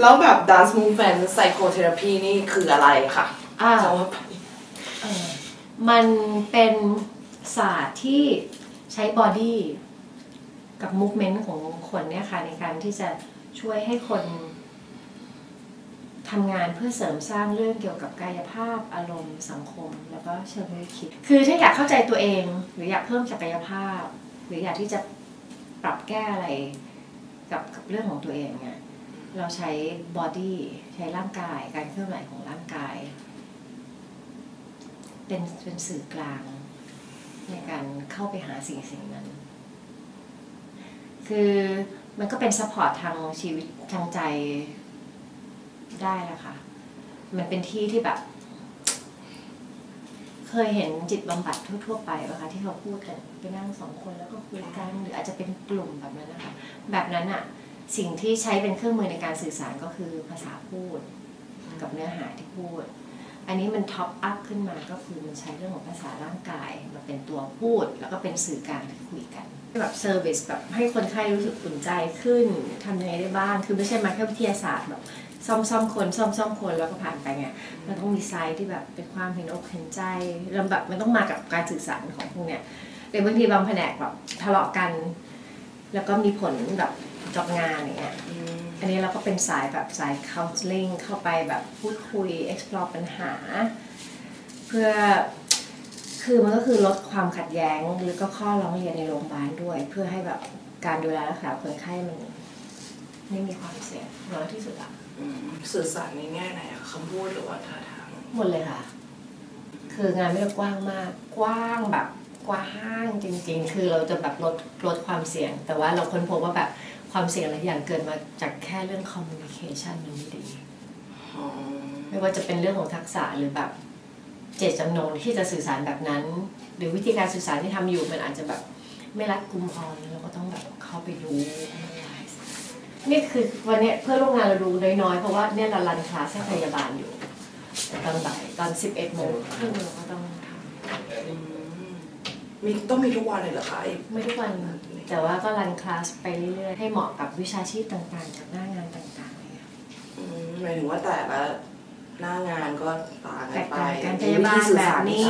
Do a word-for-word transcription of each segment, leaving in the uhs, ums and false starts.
แล้วแบบ dance movement psychotherapy นี่คืออะไรคะอ่าเออมันเป็นศาสตร์ที่ใช้บอดี้กับมูฟเมนต์ของคนเนี่ยค่ะในการที่จะช่วยให้คนทำงานเพื่อเสริมสร้างเรื่องเกี่ยวกับกายภาพอารมณ์สังคมแล้วก็เชิงวิคิดคือถ้าอยากเข้าใจตัวเองหรืออยากเพิ่มศักยภาพหรืออยากที่จะปรับแก้อะไรกับกับเรื่องของตัวเองเนี่ยเราใช้บอดี้ใช้ร่างกายการเคลื่อนไหวของร่างกายเป็นเป็นสื่อกลางในการเข้าไปหาสิ่งสิ่งนั้นคือมันก็เป็นซัพพอร์ตทางชีวิตทางใจได้แหละค่ะมันเป็นที่ที่แบบเคยเห็นจิตบำบัดทั่วๆไปป่ะคะที่เขาพูดกันไปนั่งสองคนแล้วก็คุยกันหรืออาจจะเป็นกลุ่มแบบนั้นนะคะแบบนั้นอะสิ่งที่ใช้เป็นเครื่องมือในการสื่อสารก็คือภาษาพูดกับเนื้อหาที่พูดอันนี้มันท็อปอัพขึ้นมาก็คือมันใช้เรื่องของภาษาร่างกายมาเป็นตัวพูดแล้วก็เป็นสื่อกลางที่คุยกันแบบเซอร์วิสแบบให้คนไข้รู้สึกอุ่นใจขึ้นทำยังไงได้บ้างคือไม่ใช่มาแค่วิทยาศาสตร์แบบซ่อมซ่อมคนซ่อมซ่อมคนแล้วก็ผ่านไปไงมันต้องมีไซด์ที่แบบเป็นความเห็นอกเห็นใจแล้วแบบมันต้องมากับการสื่อสารของพวกเนี้ยแต่บางทีบางแผนกแบบทะเลาะกันแล้วก็มีผลแบบกับงานอย่างเงี้ยอันนี้เราก็เป็นสายแบบสาย counseling เข้าไปแบบพูดคุย explore ปัญหาเพื่อคือมันก็คือลดความขัดแย้งหรือก็ข้อร้องเรียนในโรงพยาบาลด้วยเพื่อให้แบบการดูแลรักษาคนไข้มันไม่มีความเสี่ยงน้อยที่สุดอะสื่อสารในแง่ไหนอะคำพูดหรือว่าท่าทางหมดเลยค่ะคืองานไม่ได้กว้างมากกว้างแบบกว้างจริงๆคือเราจะแบบลดลดความเสี่ยงแต่ว่าเราค้นพบว่าแบบความเสี่ยงหลายอย่างเกิดมาจากแค่เรื่อง communication มันไม่ดีไม่ว่าจะเป็นเรื่องของทักษะหรือแบบเจตจำนงที่จะสื่อสารแบบนั้นหรือวิธีการสื่อสารที่ทำอยู่มันอาจจะแบบไม่รัดกุมพอเราก็ต้องแบบเข้าไปดูนี่คือวันนี้เพื่อร่วมงานเราดูน้อยๆเพราะว่าเนี่ยเรารันคลาสให้พยาบาลอยู่ตอนบ่ายตอนสิบเอ็ดโมงครึ่งเราก็ต้องทำมีต้องมีทุกวันเลยเหรอคะไม่ทุกวันแต่ว่าก็รันคลาสไปเรื่อยๆให้เหมาะกับวิชาชีพต่างๆกับหน้างานต่างๆเนี่ยหมายถึงว่าแต่ละหน้างานก็ต่างกันไปการพยาบาลแบบนี้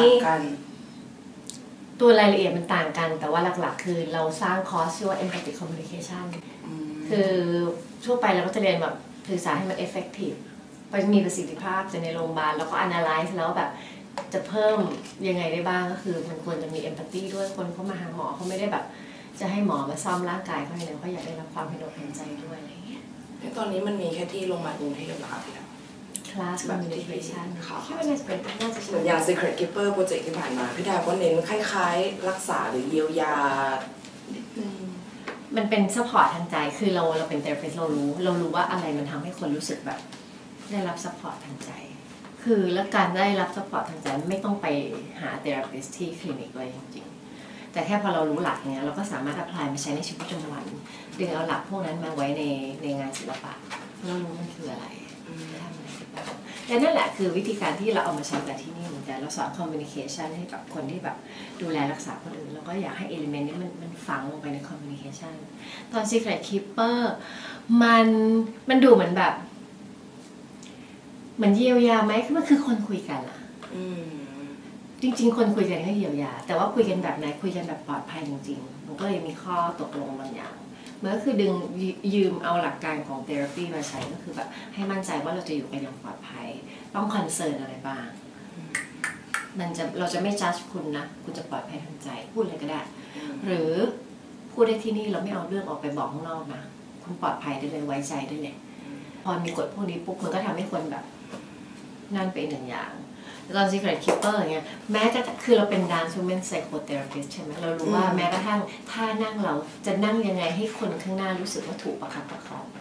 ตัวรายละเอียดมันต่างกันแต่ว่าหลักๆคือเราสร้างคอร์สชื่อว่า empathic communication คือทั่วไปเราก็จะเรียนแบบสื่อสารให้มัน effective ไปมีประสิทธิภาพจะในโรงพยาบาลแล้วก็ analyze แล้วแบบจะเพิ่มยังไงได้บ้างก็คือมันควรจะมี empathy ด้วยคนเขามาหาหมอเขาไม่ได้แบบจะให้หมอมาซ่อมร่างกายเขาอย่างเดียวเขาอยากได้รับความเห็นอกเห็นใจด้วยอะไรอย่างเงี้ยตอนนี้มันมีแค่ที่โรงพยาบาลกรุงเทพเหรอคะพี่ดาวคลาส communication ค่ะคิดว่าน่าจะเป็นน่าจะเหมือนอย่าง Secret Keeper โปรเจกต์ที่ผ่านมาพี่ดาวก็เน้นคล้ายๆรักษาหรือเยียวยามันเป็นซัพพอร์ตทางใจคือเราเราเป็นเทอราปิสต์เรารู้เรารู้ว่าอะไรมันทำให้คนรู้สึกแบบได้รับซัพพอร์ตทางใจคือและการได้รับซัพพอร์ตทางใจไม่ต้องไปหาเทอราปิสต์ที่คลินิกเลยจริงๆแต่แค่พอเรารู้หลักเนี้ยเราก็สามารถอัพพลายมาใช้ในชีวิตประจำวันดึงเอาหลักพวกนั้นมาไว้ในในงานศิลปะเรารู้มันคืออะไรทำอะไรบ้างและนั่นแหละคือวิธีการที่เราเอามาใช้กับที่นี่เหมือนกันเราสอน communication ให้กับคนที่แบบดูแลรักษาคนอื่นแล้วก็อยากให้ element นี้มันมันฝังลงไปใน communication ตอน Secret Keeper มันมันดูเหมือนแบบเหมือนเยียวยาไหมคือมันคือคนคุยกันอะจริงๆคนคุยกันก็เยียวยาแต่ว่าคุยกันแบบไหนคุยกันแบบปลอดภัยจริงๆมันก็เลยมีข้อตกลงบางอย่างมันก็คือดึงยืมเอาหลักการของ therapy มาใช้ก็คือแบบให้มั่นใจว่าเราจะอยู่กันอย่างปลอดภัยต้องคอนเซิร์นอะไรบ้างมันจะเราจะไม่จัดคุณนะคุณจะปลอดภัยทางใจพูดอะไรก็ได้หรือพูดได้ที่นี่เราไม่เอาเรื่องออกไปบอกข้างนอกนะคุณปลอดภัยได้เลยไว้ใจได้เลยพอมีกฎพวกนี้ปุ๊บมันก็ทำให้คนแบบนั่นเป็นหนึ่งอย่างตอน Secret Keeper อย่างเงี้ยแม้จะคือเราเป็น dance movement psychotherapist ใช่ไหมเรารู้ว่าแม้กระทั่งท่านั่งเราจะนั่งยังไงให้คนข้างหน้ารู้สึกว่าถูกประคับประคอง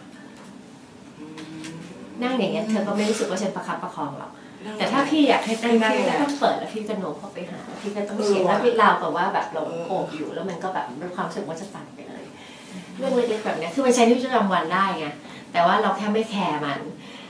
นั่งอย่างเงี้ยเธอก็ไม่รู้สึกว่าฉันประคับประคองหรอกแต่ถ้าพี่อยากให้พี่พี่ก็ต้องเปิดแล้วพี่ก็โน้มเข้าไปหาพี่ก็ต้องเฉียงแล้วพี่ราวกับว่าแบบเราโอบอยู่แล้วมันก็แบบเป็นความรู้สึกว่าจะตัดไปเลยเรื่องเล็กๆแบบนี้คือมันใช้ในชีวิตประจำวันได้ไงแต่ว่าเราแค่ไม่แคร์มัน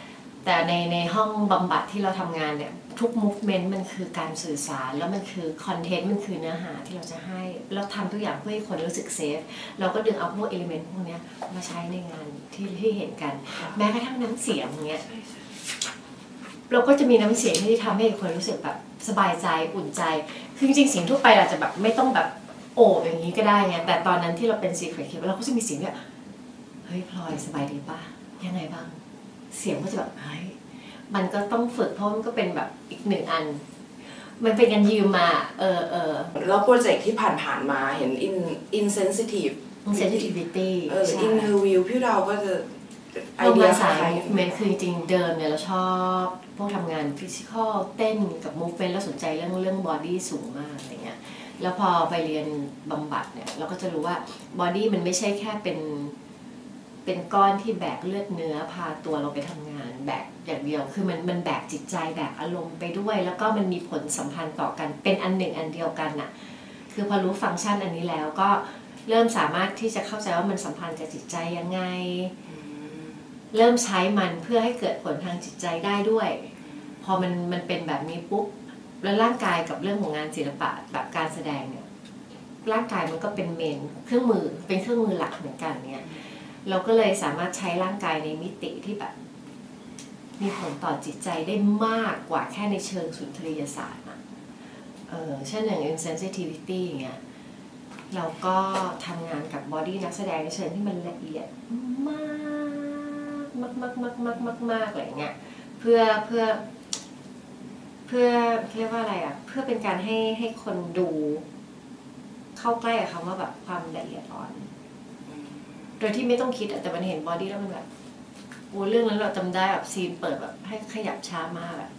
แต่ในในห้องบำบัดที่เราทำงานเนี่ยทุก movement มันคือการสื่อสารแล้วมันคือคอนเทนต์มันคือเนื้อหาที่เราจะให้เราทำทุกอย่างเพื่อให้คนรู้สึกเซฟเราก็ดึงเอาพวกเอลิเมนต์พวกนี้มาใช้ในงานที่ที่เห็นกันแม้กระทั่งน้ำเสียงอย่างเงี้ยเราก็จะมีน้ำเสียงที่ทำให้คนรู้สึกแบบสบายใจอุ่นใจคือจริงๆเสียงทั่วไปอาจจะแบบไม่ต้องแบบโอบอย่างนี้ก็ได้ไงแต่ตอนนั้นที่เราเป็น Secret Keeper เราก็จะมีเสียงแบบเฮ้ยพลอยสบายดีป่ะยังไงบ้างเสียงก็จะแบบเฮ้ยมันก็ต้องฝึกเพราะมันก็เป็นแบบอีกหนึ่งอันมันเป็นการยืมมาเออเออแล้วโปรเจกต์ที่ผ่านๆมาเห็น in insensitive sensitivity เออ in her view พี่เราก็จะไอเราเดียมาคสายล้าย movement คือจริงๆเดิมเนี่ยเราชอบพวกทำงาน physical เต้นกับ movement แล้วสนใจเรื่องเรื่อง body สูงมากอะไรเงี้ยแล้วพอไปเรียนบำบัดเนี่ยเราก็จะรู้ว่า body มันไม่ใช่แค่เป็นเป็นก้อนที่แบกเลือดเนื้อพาตัวเราไปทำงานแบกอย่างเดียวคือมันมันแบกจิตใจแบกอารมณ์ไปด้วยแล้วก็มันมีผลสัมพันธ์ต่อกันเป็นอันหนึ่งอันเดียวกันน่ะคือพอรู้ฟังก์ชันอันนี้แล้วก็เริ่มสามารถที่จะเข้าใจว่ามันสัมพันธ์กับจิตใจยังไงเริ่มใช้มันเพื่อให้เกิดผลทางจิตใจได้ด้วยพอมันมันเป็นแบบนี้ปุ๊บแล้วร่างกายกับเรื่องของงานศิลปะแบบการแสดงเนี่ยร่างกายมันก็เป็นเมนเครื่องมือเป็นเครื่องมือหลักเหมือนกันเนี่ยเราก็เลยสามารถใช้ร่างกายในมิติที่แบบมีผลต่อจิตใจได้มากกว่าแค่ในเชิงสุนทรียศาสตร์นะเออเช่นอย่าง insensitivity อย่างเงี้ยเราก็ทำงานกับบอดี้นักแสดงในเชิงที่มันละเอียดมากมากมากมากมากมากมากอะไรเงี้ยเพื่อเพื่อเพื่อเรียกว่าอะไรอ่ะเพื่อเป็นการให้ให้คนดูเข้าใกล้กับคำว่าแบบความละเอียดอ่อนโดยที่ไม่ต้องคิดแต่มันเห็นบอดี้แล้วมันแบบโอ้เรื่องนั้นเราจำได้แบบซีนเปิดแบบให้ขยับช้ามากแบบ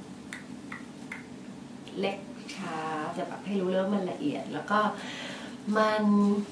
เล็กช้าแต่แบบให้รู้เรื่องมันละเอียดแล้วก็มัน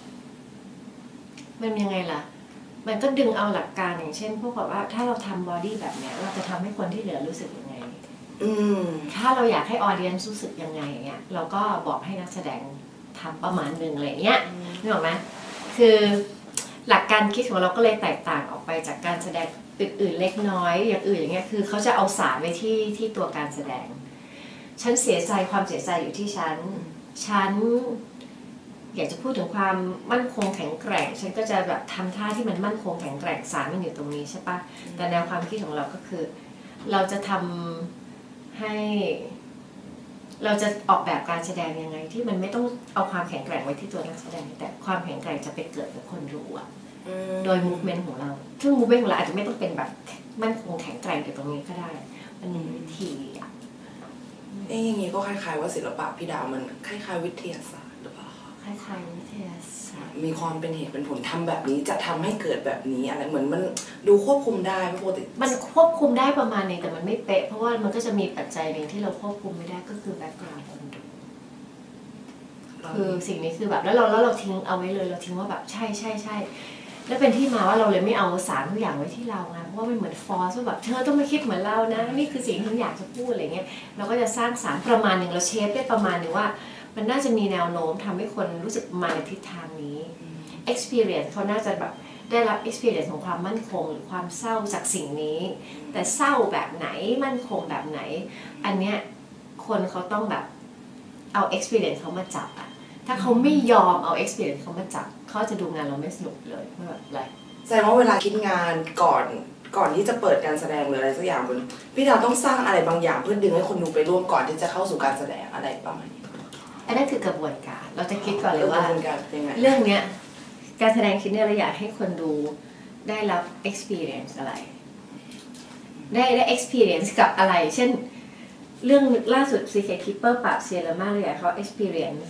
มันยังไงล่ะมันก็ดึงเอาหลักการอย่างเช่นพวกแบบว่าถ้าเราทำบอดี้แบบเนี้ยเราจะทำให้คนที่เหลือรู้สึกยังไงถ้าเราอยากให้ออเดียนรู้สึกยังไงเงี้ยเราก็บอกให้นักแสดงทำประมาณหนึ่งอะไรเงี้ยนึกออกไหมคือหลักการคิดของเราก็เลยแตกต่างออกไปจากการแสดงอื่นๆเล็กน้อยอย่างอื่นอย่างเงี้ยคือเขาจะเอาสารไว้ที่ที่ตัวการแสดงฉันเสียใจความเสียใจอยู่ที่ฉันฉันอยากจะพูดถึงความมั่นคงแข็งแกร่งฉันก็จะแบบทำท่าที่มันมั่นคงแข็งแกร่งสารมันอยู่ตรงนี้ใช่ปะแต่แนวความคิดของเราก็คือเราจะทำให้เราจะออกแบบการแสดงยังไงที่มันไม่ต้องเอาความแข็งแกร่งไว้ที่ตัวนักแสดงแต่ความแข็งแกร่งจะไปเกิดกับคนดูอะโดย movement ของเราซึ่ง movement ของเราอาจจะไม่ต้องเป็นแบบมั่นคงแข็งแกร่งอยู่ตรงนี้ก็ได้มันมีวิธีอะเอ๊ะอย่างนี้ก็คล้ายๆว่าศิลปะพี่ดาวมันคล้ายๆวิทยาศาสตร์หรือเปล่าคล้ายๆวิทยาศาสตร์มีความเป็นเหตุเป็นผลทำแบบนี้จะทำให้เกิดแบบนี้อะไรเหมือนมันดูควบคุมได้ปกติมันควบคุมได้ประมาณนึงแต่มันไม่เป๊ะเพราะว่ามันก็จะมีปัจจัยหนึ่งที่เราควบคุมไม่ได้ก็คือแบ็คกราวด์คนดูคือสิ่งนี้คือแบบแล้วเราแล้วเราทิ้งเอาไว้เลยเราทิ้งว่าแบบใช่ใช่ใช่แล้วเป็นที่มาว่าเราเลยไม่เอาสารทุกอย่างไว้ที่เราไงเพราะว่ามันเหมือนฟอร์สว่าแบบเธอต้องมาคิดเหมือนเรานะนี่คือสิ่งที่ฉันอยากจะพูดอะไรเงี้ยเราก็จะสร้างสารประมาณหนึ่งเราเชฟได้ประมาณหนึ่งว่ามันน่าจะมีแนวโน้มทำให้คนรู้สึกมาในทิศทางนี้ experience เขาน่าจะแบบได้รับ experience ของความมั่นคงหรือความเศร้าจากสิ่งนี้แต่เศร้าแบบไหนมั่นคงแบบไหนอันเนี้ยคนเขาต้องแบบเอา experience เขามาจับอะถ้าเขาไม่ยอมเอา experience เขามาจับเขาจะดูงานเราไม่สนุกเลยไม่แบบอะไรแสดงว่าเวลาคิดงานก่อนก่อนที่จะเปิดการแสดงหรืออะไรสักอย่างบนพี่ดาวต้องสร้างอะไรบางอย่างเพื่อดึงให้คนดูไปร่วมก่อนที่จะเข้าสู่การแสดงอะไรประมาณนี้อันนั้นคือกระบวนการเราจะคิดก่อนเลยว่าเรื่องเนี้ยการแสดงชิ้นนี้เราอยากให้คนดูได้รับ experience อะไรได้ได้ experience กับอะไรเช่นเรื่องล่าสุด Secret Keeper ปราบเซียร์มากเลยเขา experience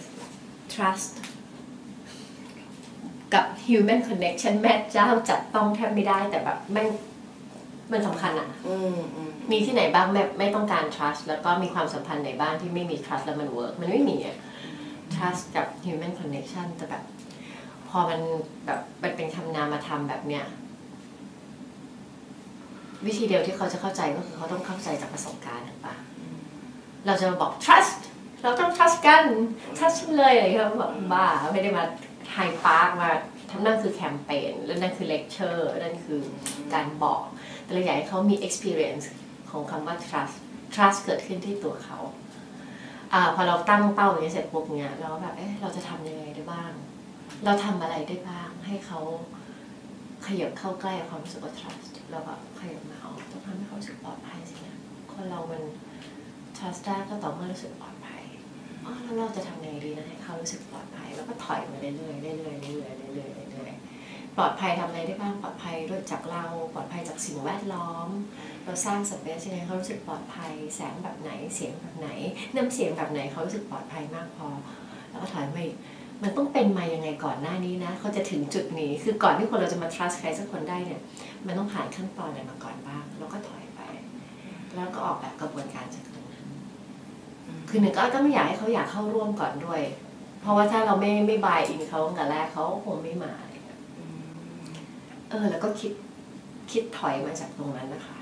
trust กับ human connection แม่เจ้าจับต้องแทบไม่ได้แต่แบบมันมันสำคัญอะมีที่ไหนบ้างแบบไม่ต้องการ trust แล้วก็มีความสัมพันธ์ไหนบ้างที่ไม่มี trust แล้วมัน work มันไม่มีอะ trust กับ human connection แต่แบบพอมันแบบมันเป็นคำนามธรรมแบบเนี้ยวิธีเดียวที่เขาจะเข้าใจก็คือเขาต้องเข้าใจจากประสบการณ์ถูกปะเราจะมาบอก trust เราต้อง trust กัน trust ฉันเลยอะไรเขาบอกบ้าไม่ได้มาไฮปาร์คมาทำนั่นคือแคมเปญแล้วนั่นคือเลคเชอร์นั่นคือการบอกแต่เราอยากให้เขามี experience ขของคำว่า trust trust เกิดขึ้นที่ตัวเขาอ่าพอเราตั้งเป้าอย่างนี้เสร็จปุ๊บเนี่ยเราแบบเอ๊ะเราจะทำยังไงได้บ้างเราทำอะไรได้บ้างให้เขาขยับเข้าใกล้ความรู้สึกว่า trust แล้วก็ขยับมาออกต้องทำให้เขารู้สึกปลอดภัยสินะคนเรามัน trust ได้ก็ต่อเมื่อรู้สึกปลอดภัยอ๋อแล้วเราจะทำยังไงดีนะให้เขารู้สึกปลอดภัยแล้วก็ถอยมาเรื่อยๆเรื่อยๆเรื่อยๆเรื่อยๆเรื่อยๆเรื่อยๆปลอดภัยทำอะไรได้บ้างปลอดภัยด้วยจากเราปลอดภัยจากสิ่งแวดล้อมเราสร้างสเปซให้เขารู้สึกปลอดภัยแสงแบบไหนเสียงแบบไหนน้ำเสียงแบบไหนเขารู้สึกปลอดภัยมากพอแล้วก็ถอยมามันต้องเป็นมายังไงก่อนหน้านี้นะเขาจะถึงจุดนี้คือก่อนที่คนเราจะมา trust ใครสักคนได้เนี่ยมันต้องผ่านขั้นตอนอะไรมาก่อนบ้างแล้วก็ถอยไปแล้วก็ออกแบบกระบวนการจากตรงนั้นคือหนึ่งก็ต้องไม่อยากให้เขาอยากเข้าร่วมก่อนด้วยเพราะว่าถ้าเราไม่ไม่บายอินเขาตั้งแต่แรกเขาคงไม่มาเออแล้วก็คิดคิดถอยมาจากตรงนั้นนะคะ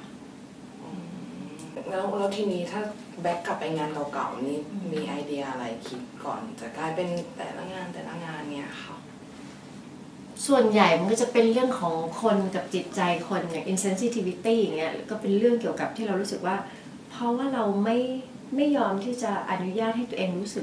แล้วแล้วทีนี้ถ้าแบ็กกลับไปงานเก่าๆนี่มีไอเดียอะไรคิดก่อนจะกลายเป็นแต่ละงานแต่ละงานเนี่ยค่ะส่วนใหญ่มันก็จะเป็นเรื่องของคนกับจิตใจคนอย่าง insensitivity อย่างเงี้ยก็เป็นเรื่องเกี่ยวกับที่เรารู้สึกว่าเพราะว่าเราไม่ไม่ยอมที่จะอนุญาตให้ตัวเองรู้สึก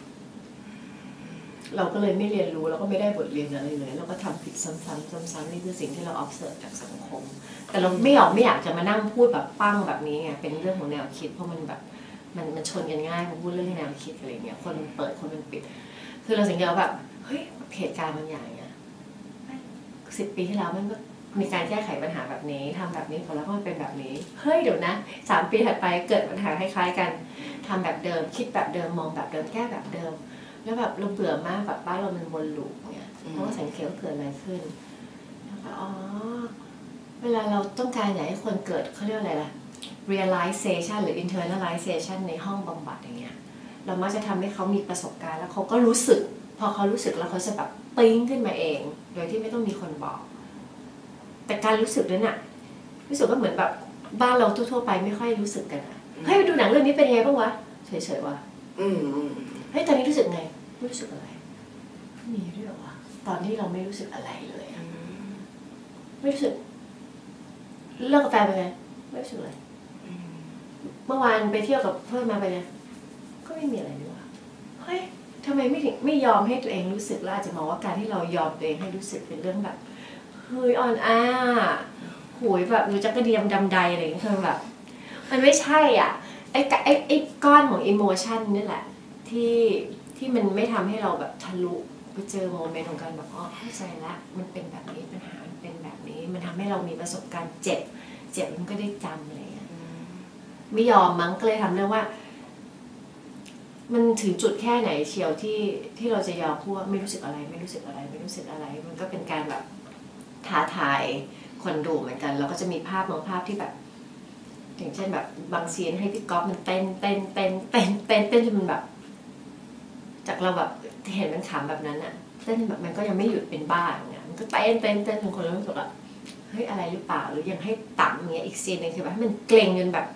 เราก็เลยไม่เรียนรู้เราก็ไม่ได้บทเรียนอะไรเลยเราก็ทำผิดซ้ำๆซ้ำๆนี่คือสิ่งที่เรา observe จากสังคมแต่เราไม่อยากไม่อยากจะมานั่งพูดแบบปั้งแบบนี้ไงเป็นเรื่องของแนวคิดเพราะมันแบบมันมันชนกันง่ายพอพูดเรื่องแนวคิดอะไรเงี้ยคนเปิดคนมันปิดคือเราสังเกตว่าแบบเฮ้ยเหตุการณ์บางอย่างเนี่ยสิบปีที่แล้วมันก็มีการแก้ไขปัญหาแบบนี้ทำแบบนี้พอแล้วก็มันเป็นแบบนี้เฮ้ยเดี๋ยวนะสามปีถัดไปเกิดปัญหาคล้ายๆกันทำแบบเดิมคิดแบบเดิมมองแบบเดิมแก้แบบเดิมแล้วแบบเราเบื่อมากแบบบ้านเรามันวนลูปเนี่ยเพราะว่าสังเกตว่าเกิดอะไรขึ้นแล้วก็อ๋อเวลาเราต้องการอยากให้คนเกิดเขาเรียกอะไรล่ะ realization หรือ internalization ในห้องบำบัดอย่างเงี้ยเรามักจะทำให้เขามีประสบการณ์แล้วเขาก็รู้สึกพอเขารู้สึกแล้วเขาจะแบบปิ๊งขึ้นมาเองโดยที่ไม่ต้องมีคนบอกแต่การรู้สึกนั้นน่ะรู้สึกว่าเหมือนแบบบ้านเราทั่วๆไปไม่ค่อยรู้สึกกันอ่ะเฮ้ยไปดูหนังเรื่องนี้เป็นไงบ้างวะเฉยๆวะอืมเฮ้ยตอนนี้รู้สึกไงไม่รู้สึกอะไรมีด้วยวะตอนที่เราไม่รู้สึกอะไรเลยไม่รู้สึกเลิกกาแฟไปไงไม่รู้สึกอะไรเมื่อวานไปเที่ยวกับเพื่อนมาไปไงก็ไม่มีอะไรนี่วะเฮ้ยทำไมไม่ถึงไม่ยอมให้ตัวเองรู้สึกแล้วอาจจะมองว่าการที่เรายอมตัวเองให้รู้สึกเป็นเรื่องแบบเฮ้ยอ่อนอ้าหูยแบบดูจักระเดียมดำใดอะไรอย่างเงี้ยคือแบบมันไม่ใช่อ่ะไอ้ไอ้ไอ้ก้อนของอิโมชันนี่แหละที่ที่มันไม่ทำให้เราแบบทะลุไปเจอโมเมนต์ของการแบบอ๋อเข้าใจละมันเป็นแบบนี้ปัญหามันเป็นแบบนี้มันทำให้เรามีประสบการณ์เจ็บเจ็บมันก็ได้จำอะไรอย่างเงี้ยไม่ยอมมั้งก็เลยทำเรื่องว่ามันถึงจุดแค่ไหนเชียวที่ที่เราจะยอมพูดว่าไม่รู้สึกอะไรไม่รู้สึกอะไรไม่รู้สึกอะไรมันก็เป็นการแบบท้าทายคนดูเหมือนกันเราก็จะมีภาพบางภาพที่แบบอย่างเช่นแบบบางซีนให้พี่ก๊อฟมันเต้นเต้นเต้นเต้นเต้นเต้นจนมันแบบจากเราแบบเห็นมันขำแบบนั้นอะเต้นแบบมันก็ยังไม่หยุดเป็นบ้าอย่างเงี้ยมันก็เต้นเต้นเต้นจนคนรู้สึกว่าเฮ้ยอะไรหรือเปล่าหรือยังให้ต่ำอย่างเงี้ยอีกซีนนึงคือแบบให้มันเกร็งจนแบบ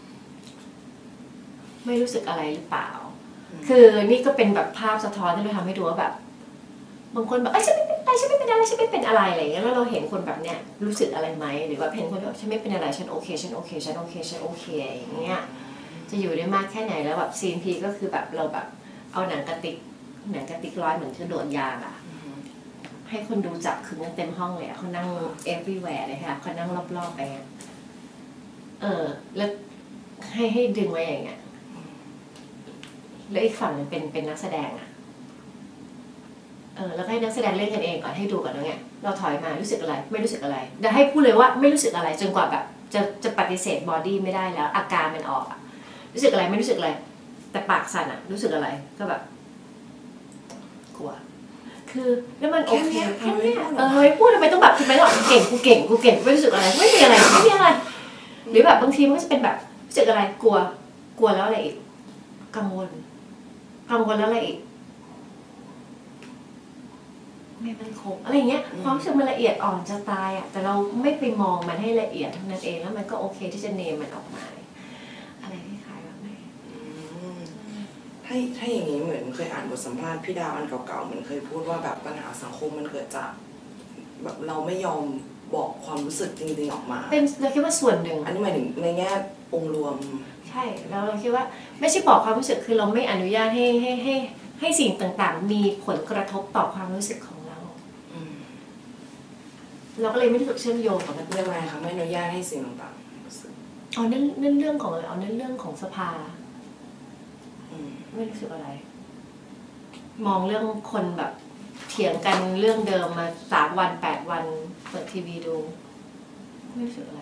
ไม่รู้สึกอะไรหรือเปล่าคือนี่ก็เป็นแบบภาพสะท้อนที่เราทำให้ดูว่าแบบบางคนแบบเอ้ยฉันไม่เป็นอะไรฉันไม่เป็นอะไรฉันไม่เป็นอะไรอะไรอย่างเงี้ยแล้วเราเห็นคนแบบเนี้ยรู้สึกอะไรไหมหรือว่าเห็นคนแบบฉันไม่เป็นอะไรฉันโอเคฉันโอเคฉันโอเคฉันโอเคอย่างเงี้ยจะอยู่ได้มากแค่ไหนแล้วแบบซีนพีก็คือแบบเราแบบเอาหนังกระติกหนังกระติกร้อยเหมือนจะโดดยางอะให้คนดูจับคือเต็มห้องเลยเขานั่ง everywhere เลยค่ะเขานั่งรอบๆไปเออแล้วให้ให้ดึงไว้อย่างเงี้ยแล้วอีกฝั่งนึงเป็นเป็นนักแสดงอะเออแล้วให้นักแสดงเล่นกันเองก่อนให้ดูก่อนแล้วไงเราถอยมารู้สึกอะไรไม่รู้สึกอะไรเดี๋ยวให้พูดเลยว่าไม่รู้สึกอะไรจนกว่าแบบจะจะปฏิเสธบอดี้ไม่ได้แล้วอาการมันออกอะรู้สึกอะไรไม่รู้สึกอะไรแต่ปากสั่นอะรู้สึกอะไรก็แบบกลัวคือแล้วมันโอเคแค่นี้เออไม่พูดทำไมต้องแบบทำไมต้องเก่งกูเก่งกูเก่งไม่รู้สึกอะไรไม่มีอะไรไม่มีอะไรหรือแบบบางทีมันก็จะเป็นแบบรู้สึกอะไรกลัวกลัวแล้วอะไรอีกกังวลกังวลแล้วอะไรอีกไม่มั่นคงอะไรเงี้ยความรู้สึกมันละเอียดอ่อนจะตายอ่ะแต่เราไม่ไปมองมันให้ละเอียดเท่านั้นเองแล้วมันก็โอเคที่จะเนมมันออกมาอะไรคล้ายๆแบบนี้ถ้าถ้าอย่างนี้เหมือนเคยอ่านบทสัมภาษณ์พี่ดาวอันเก่าๆเหมือนเคยพูดว่าแบบปัญหาสังคมมันเกิดจากแบบเราไม่ยอมบอกความรู้สึกจริงๆออกมาเป็นเราคิดว่าส่วนหนึ่งอันนี้หมายถึงในแง่องค์รวมใช่แล้วเราคิดว่าไม่ใช่บอกความรู้สึกคือเราไม่อนุญาตให้ให้ให้ให้สิ่งต่างๆมีผลกระทบต่อความรู้สึกของเราเราก็เลยไม่รู้สึกเชื่อมโยงกับมันเรื่องอะไรคะไม่อนุญาตให้สิ่งต่างๆอ๋อนั่นนั่นเรื่องของอะไรอ๋อนั่นเรื่องของสภาไม่รู้สึกอะไรมองเรื่องคนแบบเถียงกันเรื่องเดิมมาสามวันแปดวันเปิดทีวีดูไม่รู้สึกอะไร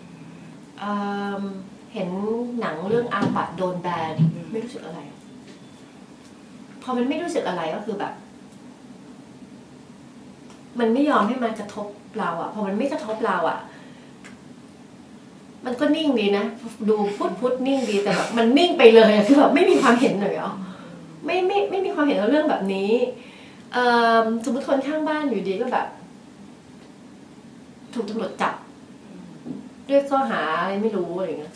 เห็นหนังเรื่องอาบัตโดนแบนไม่รู้สึกอะไรพอมันไม่รู้สึกอะไรก็คือแบบมันไม่ยอมให้มันกระทบเราอ่ะพอมันไม่กระทบเราอ่ะมันก็นิ่งดีนะดูพุทธพุทธนิ่งดีแต่แบบมันนิ่งไปเลยคือแบบไม่มีความเห็นเลยเหรอไม่ไม่ไม่มีความเห็นเรื่องแบบนี้สมมติคนข้างบ้านอยู่ดีก็แบบถูกตำรวจจับด้วยข้อหาอะไรไม่รู้อะไรเงี้ย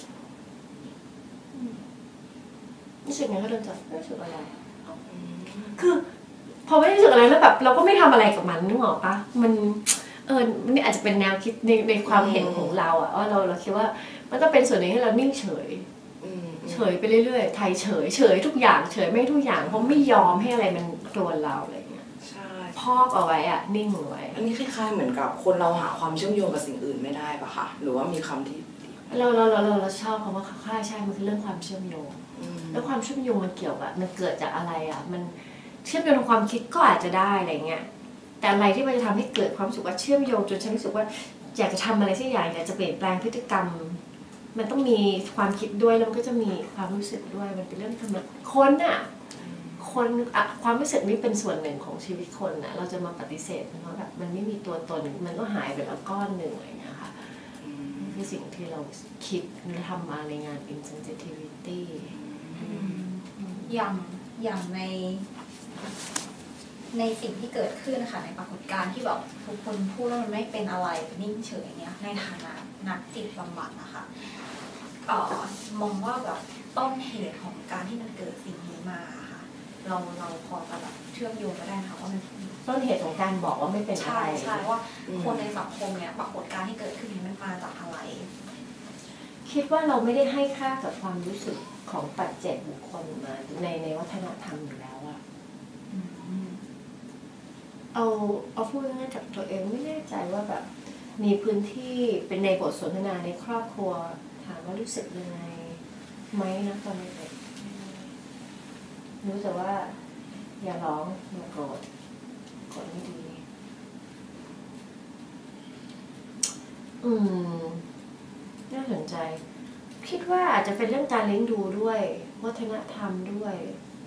รู้สึกไงก็โดนจับไม่รู้สึกอะไรคือพอไม่รู้สึกอะไรแล้วแบบเราก็ไม่ทำอะไรกับมันนึกออกปะมันเออนี่อาจจะเป็นแนวคิดในในความเห็นของเราอะว่าเราเราคิดว่ามันก็เป็นส่วนหนึ่งให้เรานิ่งเฉยเฉยไปเรื่อยๆไทยเฉยเฉยทุกอย่างเฉยไม่ทุกอย่างเพราะไม่ยอมให้อะไรมันโดนเราอะไรเงี้ยใช่พอกเอาไว้อะนิ่งไว้อันนี้คล้ายๆเหมือนกับคนเราหาความเชื่อมโยงกับสิ่งอื่นไม่ได้ปะคะหรือว่ามีคำที่เราเราเราเราชอบคำว่าค่าใช่มันคือเรื่องความเชื่อมโยงแล้วความเชื่อมโยงมันเกี่ยวกับมันเกิดจากอะไรอ่ะมันเชื่อมโยงทางความคิดก็อาจจะได้อะไรเงี้ยแต่อะไรที่มันจะทำให้เกิดความรู้สึกว่าเชื่อมโยงจนฉันรู้สึกว่าอยากจะทำอะไรสักอย่างอยากจะเปลี่ยนแปลงพฤติกรรมมันต้องมีความคิดด้วยแล้วมันก็จะมีความรู้สึกด้วยมันเป็นเรื่องธรรมดาคนอ่ะคนความรู้สึกนี้เป็นส่วนหนึ่งของชีวิตคนอ่ะเราจะมาปฏิเสธเพราะแบบมันไม่มีตัวตนมันก็หายไปแล้วก้อนหนึ่งอะไรเงี้ยค่ะนี่คือสิ่งที่เราคิดและทำมาในงาน insensitivity อย่างอย่างในในสิ่งที่เกิดขึ้นนะคะในปรากฏการณ์ที่แบบทุกคนพูดว่ามันไม่เป็นอะไรนิ่งเฉยเนี่ยในฐานะนักจิตบำบัดนะคะเอ่อมองว่าแบบต้นเหตุของการที่มันเกิดสิ่งนี้มาค่ะเราเราพอจะแบบเชื่อมโยงกันได้ค่ะว่ามันต้นเหตุของการบอกว่าไม่เป็นอะไรใช่ใช่ว่าคนในสังคมเนี่ยปรากฏการณ์ที่เกิดขึ้นนี้มันมาจากอะไรคิดว่าเราไม่ได้ให้ค่ากับความรู้สึกของปัจเจกบุคคลมาในในวัฒนธรรมอยู่แล้วอะเอาเอาพูดง่ายๆกับตัวเองไม่แน่ใจว่าแบบมีพื้นที่เป็นในบทสนทนาในครอบครัวถามว่ารู้สึกยังไงไหมนะตอนเด็กรู้แต่ว่าอย่าร้องอย่าโกรธโกรธไม่ดีอืมน่าสนใจคิดว่าอาจจะเป็นเรื่องการเลี้ยงดูด้วยวัฒนธรรมด้วย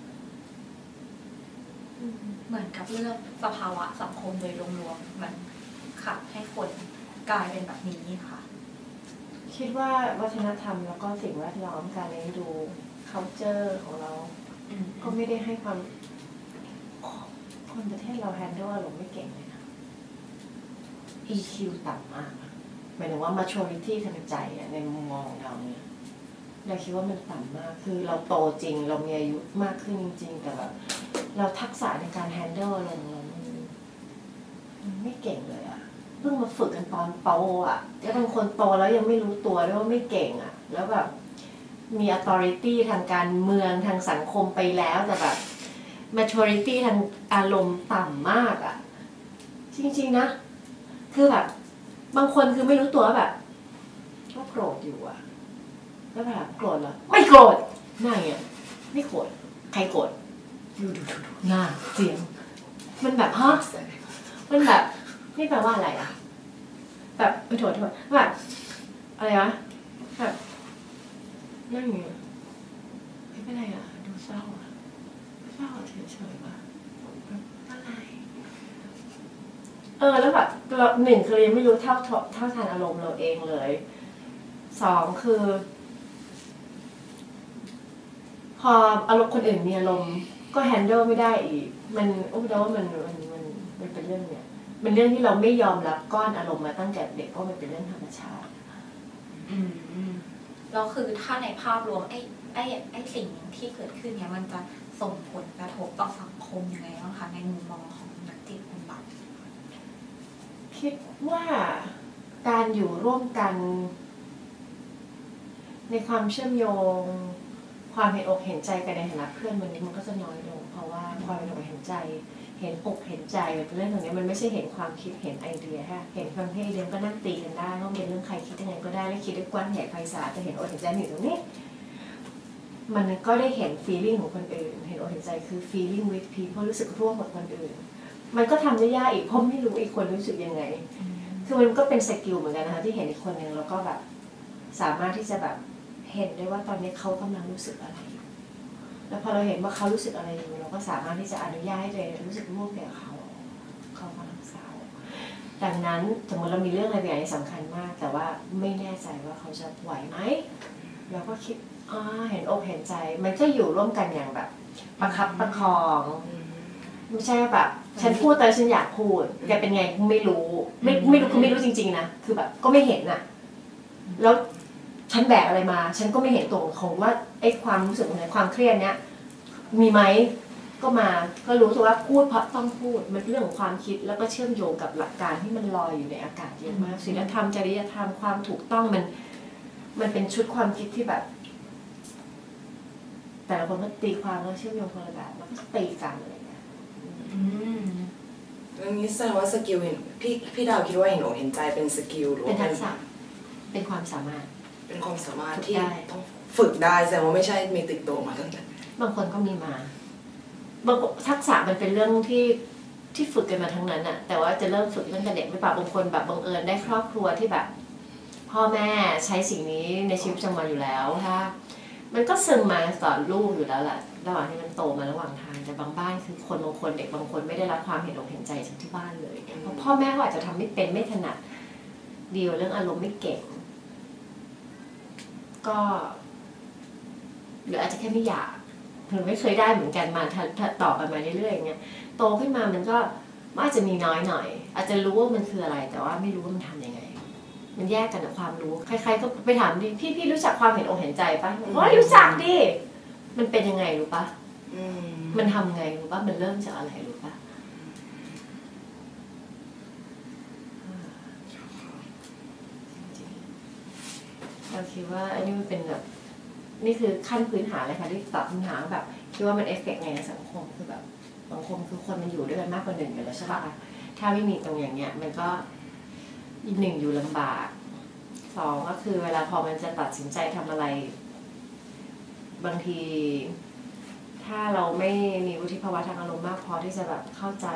เหมือนกับเรื่องสภาวะสังคมโดยรวมๆมันขับให้คนกลายเป็นแบบนี้ค่ะคิดว่าวัฒนธรรมแล้วก็สิ่งแวดล้อมการเลี้ยงดู culture ของเราก็ไม่ได้ให้ความคนประเทศเราแฮนด์ลอารมณ์ไม่เก่งเลยนะ อี คิว ต่ำมากหมายถึงว่า maturity ทางใจในมุมมองเราเนี่ยเราคิดว่ามันต่ำมากคือเราโตจริงเรามีอายุมากขึ้นจริงๆแต่แบบเราทักษะในการแฮนด์ลอารมณ์เรามันไม่เก่งเลยอะเพิ่งมาฝึกกันตอนโตอะแล้วบางคนโตแล้วยังไม่รู้ตัวด้วยว่าไม่เก่งอะแล้วแบบมี authority ทางการเมืองทางสังคมไปแล้วแต่แบบ maturity ทางอารมณ์ต่ำมากอะจริงๆนะคือแบบบางคนคือไม่รู้ตัวแบบก็โกรธอยู่อะแล้วแบบโกรธเหรอไม่โกรธหน้าอย่างเงี้ยไม่โกรธใครโกรธดูดูดูดูหน้าเสียงมันแบบฮะมันแบบนี่แปลว่าอะไรอะแบบไม่โทษโทษแบบอะไรวะแบบนั่งอย่างเงี้ยไม่เป็นไรอะดูเศร้าอะเศร้าเฉยๆว่ะอะไรเออแล้วแบบเราหนึ่งคือยังไม่รู้เท่าเท่าทันอารมณ์เราเองเลยสองคือพออารมณ์คนอื่นมีอารมณ์ก็แฮนเดิลไม่ได้อีกมันโอ้แต่ว่ามันมันมันมันเป็นเรื่องเนี่ยเป็นเรื่องที่เราไม่ยอมรับก้อนอารมณ์มาตั้งแต่เด็กเพราะมันเป็นเรื่องธรรมชาติอืมแล้วคือถ้าในภาพรวมไอ้ไอ้ไอ้สิ่งที่เกิดขึ้นเนี่ยมันจะส่งผลกระทบต่อสังคมยังไงบ้างคะในมุมมองของนักจิตบำบัดคิดว่าการอยู่ร่วมกันในความเชื่อมโยงความเห็นอกเห็นใจกันในฐานะเพื่อนวันนี้มันก็จะน้อยลงเพราะว่าความเห็นอกเห็นใจเห็นอกเห็นใจเป็นเรื่องตรงนี้มันไม่ใช่เห็นความคิดเห็นไอเดียฮะเห็นความคิดไอเดียก็นั่งตีกันได้เพราะเป็นเรื่องใครคิดยังไงก็ได้และคิดด้วยกว้างใหญ่ไพศาลแต่เห็นอกเห็นใจอยู่ตรงนี้มันก็ได้เห็น feeling ของคนอื่นเห็นอกเห็นใจคือ feeling with people รู้สึกร่วมกับคนอื่นมันก็ทำได้ยากอีกเพราะไม่รู้อีกคนรู้สึกยังไงคือมันก็เป็นสกิลเหมือนกันนะคะที่เห็นอีกคนหนึ่งแล้วก็แบบสามารถที่จะแบบเห็นได้ว่าตอนนี้เขากำลังรู้สึกอะไรอยู่แล้วพอเราเห็นว่าเขารู้สึกอะไรอยู่เราก็สามารถที่จะอนุญาตให้ตัวเองรู้สึกร่วมกับเขาเขากำลังเศร้าดังนั้นสมมติเรามีเรื่องอะไรบางอย่างที่สำคัญมากแต่ว่าไม่แน่ใจว่าเขาจะไหวไหมเราก็คิดอ่าเห็นอกเห็นใจมันก็อยู่ร่วมกันอย่างแบบประคับประคองไม่ใช่แบบฉันพูดแต่ฉันอยากพูดแกเป็นไงไม่รู้ไม่ไม่รู้คือไม่รู้จริงๆนะคือแบบก็ไม่เห็นอะแล้วฉันแบกอะไรมาฉันก็ไม่เห็นตรงของว่าไอ้ความรู้สึกในความเครียดเนี้ยมีไหมก็มาก็รู้สึกว่าพูดเพราะต้องพูดมันเรื่องของความคิดแล้วก็เชื่อมโยงกับหลักการที่มันลอยอยู่ในอากาศเยอะมากศีลธรรมจริยธรรมความถูกต้องมันมันเป็นชุดความคิดที่แบบแต่ละคนก็ตีความแล้วเชื่อมโยงคนละแบบแล้วก็ตีกันอะไรอย่างเงี้ยอันนี้แสดงว่าสกิลเห็นพี่พี่ดาวคิดว่าเห็นอกเห็นใจเป็นสกิลหรือเป็นว่าทักษะเป็นความสามารถเป็นความสามารถที่ต้องฝึกได้แสดงว่าไม่ใช่มีติดตัวมาตั้งแต่บางคนก็มีมาบางทักษะมันเป็นเรื่องที่ที่ฝึกกันมาทั้งนั้นอะแต่ว่าจะเริ่มฝึกตั้งแต่เด็กหรือเปล่าบางคนแบบบังเอิญได้ครอบครัวที่แบบพ่อแม่ใช้สิ่งนี้ในชีวิตประจำวันอยู่แล้วถ้ามันก็ซึมมาสอนลูกอยู่แล้วแหละระหว่างที่มันโตมาระหว่างทางแต่บางบ้านคือคนบางคนเด็กบางคนไม่ได้รับความเห็นอกเห็นใจจากที่บ้านเลยเพราะพ่อแม่ก็อาจจะทำไม่เป็นไม่ถนัดดีลเรื่องอารมณ์ไม่เก่งก็หรืออาจจะแค่ไม่อยากหรือไม่เคยได้เหมือนกันมาต่อกันมาเรื่อยๆอย่างเงี้ยโตขึ้นมามันก็อาจจะมีน้อยหน่อยอาจจะรู้ว่ามันคืออะไรแต่ว่าไม่รู้ว่ามันทำยังไงมันแยกกันกับความรู้ใครๆก็ไปถามดิพี่พี่รู้จักความเห็นอกเห็นใจป่ะโอ้ยรู้จักดิมันเป็นยังไงรู้ป่ะมันทำไงรู้ป่ะมันเริ่มจากอะไรรู้ป่ะเราคิดว่าอันนี้มันเป็นแบบนี่คือขั้นพื้นฐานเลยค่ะที่ตอบคำถามแบบคิดว่ามันเอฟเฟกต์ไงในสังคมคือแบบสังคมคือคนมันอยู่ด้วยกันมากกว่าหนึ่งอยู่แล้วใช่ปะถ้าไม่มีตรงอย่างเงี้ยมันก็หนึ่งอยู่ลำบากสองก็คือเวลาพอมันจะตัดสินใจทำอะไรบางทีถ้าเราไม่มีวุฒิภาวะทางอารมณ์มากพอที่จะแบบเข้าใจ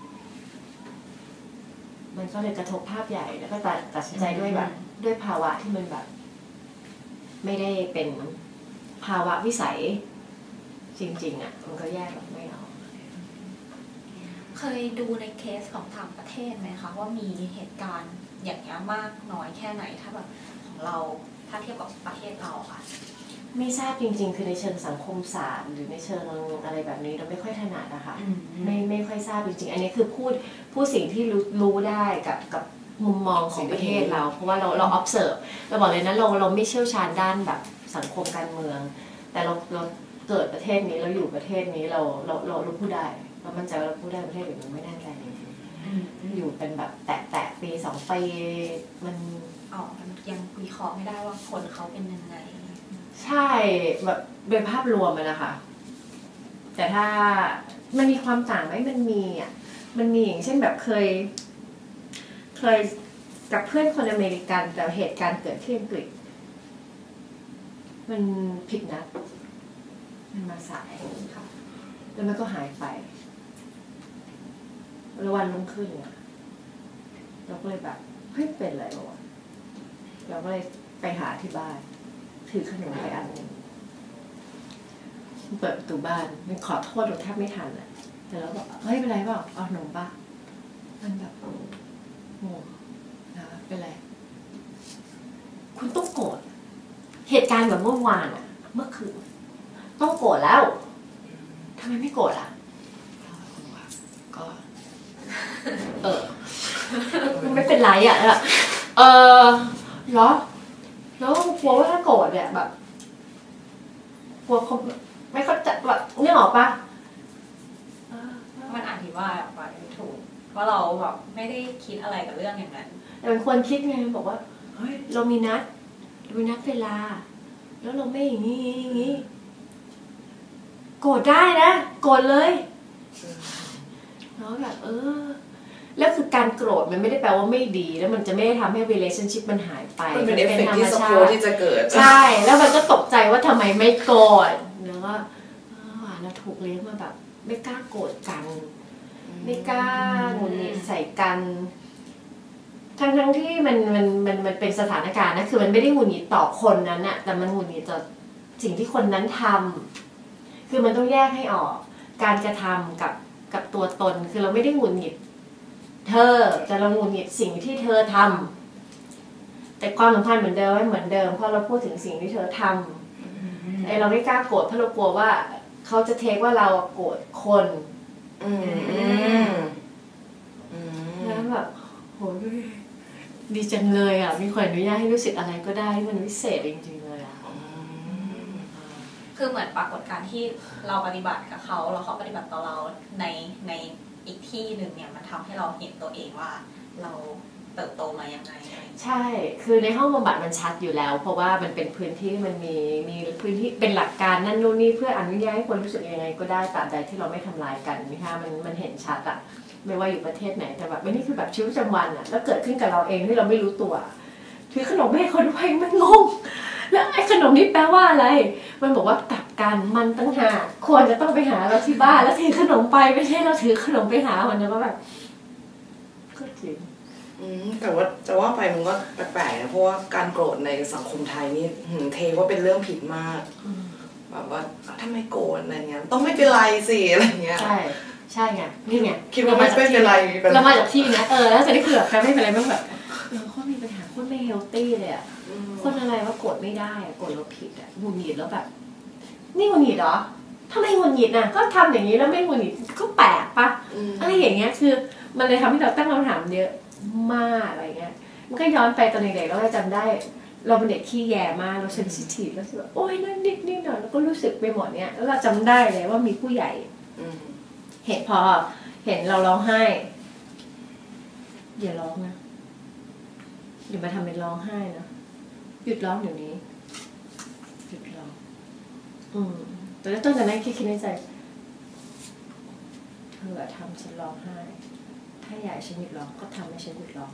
มันก็เลยกระทบภาพใหญ่แล้วก็ตัดตัดสินใจด้วยแบบด้วยภาวะที่มันแบบไม่ได้เป็นภาวะวิสัยจริงๆอ่ะมันก็แยกแบบไม่ออกเคยดูในเคสของต่างประเทศไหมคะว่ามีเหตุการณ์อย่างนี้มากน้อยแค่ไหนถ้าแบบของเราถ้าเทียบกับประเทศเราค่ะไม่ทราบจริงๆคือในเชิงสังคมศาสตร์หรือในเชิงอะไรแบบนี้เราไม่ค่อยถนัดนะคะไม่ไม่ค่อยทราบจริงๆอันนี้คือพูดพูดสิ่งที่รู้รู้ได้กับกับมุมมองของประเทศเราเพราะว่าเราเรา observe เราบอกเลยนะเราเราไม่เชี่ยวชาญด้านแบบสังคมการเมืองแต่เราเราเกิดประเทศนี้เราอยู่ประเทศนี้เราเราเรารู้พูดได้เรามั่นใจว่าเราพูดได้ประเทศอื่นไม่แน่ใจจริงๆอยู่เป็นแบบแตะแตะปีสองปีมันอ๋อมันยังวิเคราะห์ไม่ได้ว่าคนเขาเป็นยังไงใช่แบบโดยภาพรวมมันนะคะแต่ถ้ามันมีความต่างไหมมันมีอ่ะมันมีอย่างเช่นแบบเคยเคยกับเพื่อนคนอเมริกันแต่เหตุการณ์เกิดที่อังกฤษมันผิดนัดมันมาสายค่ะแล้วมันก็หายไปแล้ววันรุ่งขึ้นอ่ะเราก็เลยแบบเฮ้ยเป็นอะไรวะเราก็เลยไปหาที่บ้านถือขนมไปอันนึงเปิดประตูบ้านมันขอโทษเราแทบไม่ทันอ่ะแต่เราบอกเฮ้ยเป็นไรเปล่าเอาขนมป่ะมันแบบโง่นะเป็นไรคุณต้องโกรธเหตุการณ์แบบเมื่อวานอ่ะเมื่อคืนต้องโกรธแล้วทำไมไม่โกรธอ่ะก็เออไม่เป็นไรอ่ะเออเหรอแล้วกลัวว่าถ้าโกรธเนี่ยแบบกลัวเขาไม่เข้าใจแบบนี่หรอปะมันอธิบายออกไปถูกว่าเราแบบไม่ได้คิดอะไรกับเรื่องอย่างนั้นแต่เป็นคนคิดไงบอกว่าเฮ้ยเรามีนัดเรามีนัดเวลาแล้วเราไม่อย่างนี้อย่างนี้โกรธได้นะโกรธเลยแล้วแบบเออแล้วคือการโกรธมันไม่ได้แปลว่าไม่ดีแล้วมันจะไม่ได้ทำให้ relationship มันหายไปมันเป็นเอฟเฟกต์ที่สโคที่จะเกิดใช่แล้วมันก็ตกใจว่าทำไมไม่โกรธแล้วก็เราถูกเลี้ยงมาแบบไม่กล้าโกรธกันไม่กล้าหงุดหงิดใส่กันทั้งทั้งที่มันมันมันมันเป็นสถานการณ์นะคือมันไม่ได้หงุดหงิดต่อคนนั้นอะแต่มันหงุดหงิดต่อสิ่งที่คนนั้นทำคือมันต้องแยกให้ออกการกระทำกับกับตัวตนคือเราไม่ได้หงุดหงิดเธอแต่เราหงุดหงิดสิ่งที่เธอทำแต่ความสัมพันธ์เหมือนเดิมไม่เหมือนเดิมเพราะเราพูดถึงสิ่งที่เธอทำไอเราไม่กล้าโกรธเพราะเรากลัวว่าเขาจะเทคว่าเราโกรธคนแล้วแบบโหดีจังเลยอ่ะมีคนอนุญาตให้รู้สึกอะไรก็ได้มันวิเศษจริงๆเลยอ่ะคือเหมือนปรากฏการณ์ที่เราปฏิบัติกับเขาแล้วเขาปฏิบัติต่อเราในในอีกที่หนึ่งเนี่ยมันทำให้เราเห็นตัวเองว่าเราเติบโตมาอย่างไรใช่คือในห้องบำบัดมันชัดอยู่แล้วเพราะว่ามันเป็นพื้นที่มันมีมีพื้นที่เป็นหลักการนั่นนู่นนี่เพื่ออนุญาตให้คนรู้สึกยังไงก็ได้ตราบใดที่เราไม่ทำลายกันนะคะมันมันเห็นชัดอะไม่ว่าอยู่ประเทศไหนแต่แบบนี่คือแบบชีวิตประจำวันอะแล้วเกิดขึ้นกับเราเองที่เราไม่รู้ตัวถือขนมให้คนไปมันงงแล้วไอ้ขนมนี่แปลว่าอะไรมันบอกว่ากลับกันมันตั้งหากควรจะต้องไปหาเราที่บ้านแล้วถือขนมไปไม่ใช่เราถือขนมไปหามันแล้วแบบก็จริงอืมแต่ว่าจะว่าไปมันก็แปลกๆนะเพราะว่าการโกรธในสังคมไทยนี่เทว่าเป็นเรื่องผิดมากแบบว่าทำไมโกรธอะไรเงี้ยต้องไม่เป็นไรสิอะไรเงี้ยใช่ใช่ไงนี่ไงคิดว่าไม่เป็นไรเรามาจากที่นะเออแล้วจะได้คือแบบการไม่เป็นไรมันแบบเออคนมีปัญหาคนไม่เฮลตี้เลยอ่ะคนอะไรว่าโกรธไม่ได้โกรธเราผิดอ่ะหงุดหงิดแล้วแบบนี่หงุดหงิดเหรอถ้าไม่หงุดหงิดน่ะก็ทำอย่างนี้แล้วไม่หงุดหงิดก็แปลกปะอะไรอย่างเงี้ยคือมันเลยทำให้เราตั้งคำถามเยอะมากอะไรเงี้ยมันก็ย้อนไปตอนเด็กๆเราจำได้เราเป็นเด็กขี้แย่มากเราเซนซิทีฟแล้วแบบโอ๊ยนั่นนิดนิดหน่อยแล้วก็รู้สึกไปหมดเนี้ยแล้วเราจำได้เลยว่ามีผู้ใหญ่เห็นพอเห็นเราร้องไห้อย่าร้องนะอย่ามาทำเป็นร้องไห้นะหยุดร้องเดี๋ยวนี้หยุดร้องอืมแต่แล้วต้นจากนั้นคิดในใจเธอทำฉันร้องไห้ถ้าอยากฉันหยุดร้องก็ทำให้ฉันหยุดร้อง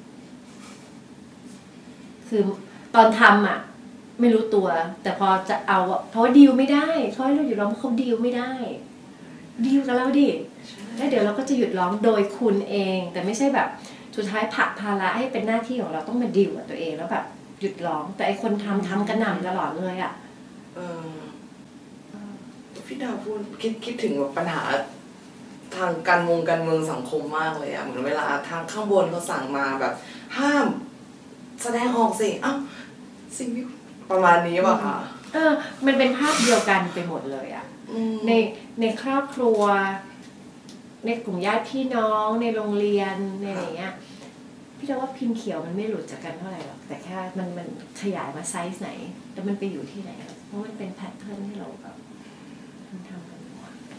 คือตอนทำอ่ะไม่รู้ตัวแต่พอจะเอาเพราะดีลไม่ได้เขาให้เราหยุดร้องเพราะเขาดีลไม่ได้ดีลกับเราดิแล้วเดี๋ยวเราก็จะหยุดร้องโดยคุณเองแต่ไม่ใช่แบบสุดท้ายผลักภาระให้เป็นหน้าที่ของเราต้องมาดีลกับตัวเองแล้วแบบหยุดร้องแต่ไอคนทำทำกระหน่ำตลอดเลยอ่ะเออพี่ดาวพูดคิดคิดถึงแบบปัญหาทางการเมืองการเมืองสังคมมากเลยอะเหมือนเวลาทางข้างบนเขาสั่งมาแบบห้ามแสดงออกสิอ้าวสิ่งที่ประมาณนี้ป่ะคะเออมันเป็นภาพเดียวกันไปหมดเลยอะในในครอบครัวในกลุ่มญาติพี่น้องในโรงเรียนในอะไรเงี้ยพี่จะว่าพิมพ์เขียวมันไม่หลุดจากกันเท่าไหร่หรอกแต่แค่มันมันขยายมาไซส์ไหนแล้วมันไปอยู่ที่ไหนเพราะมันเป็นแพทเทิร์นที่เราแบบทำกัน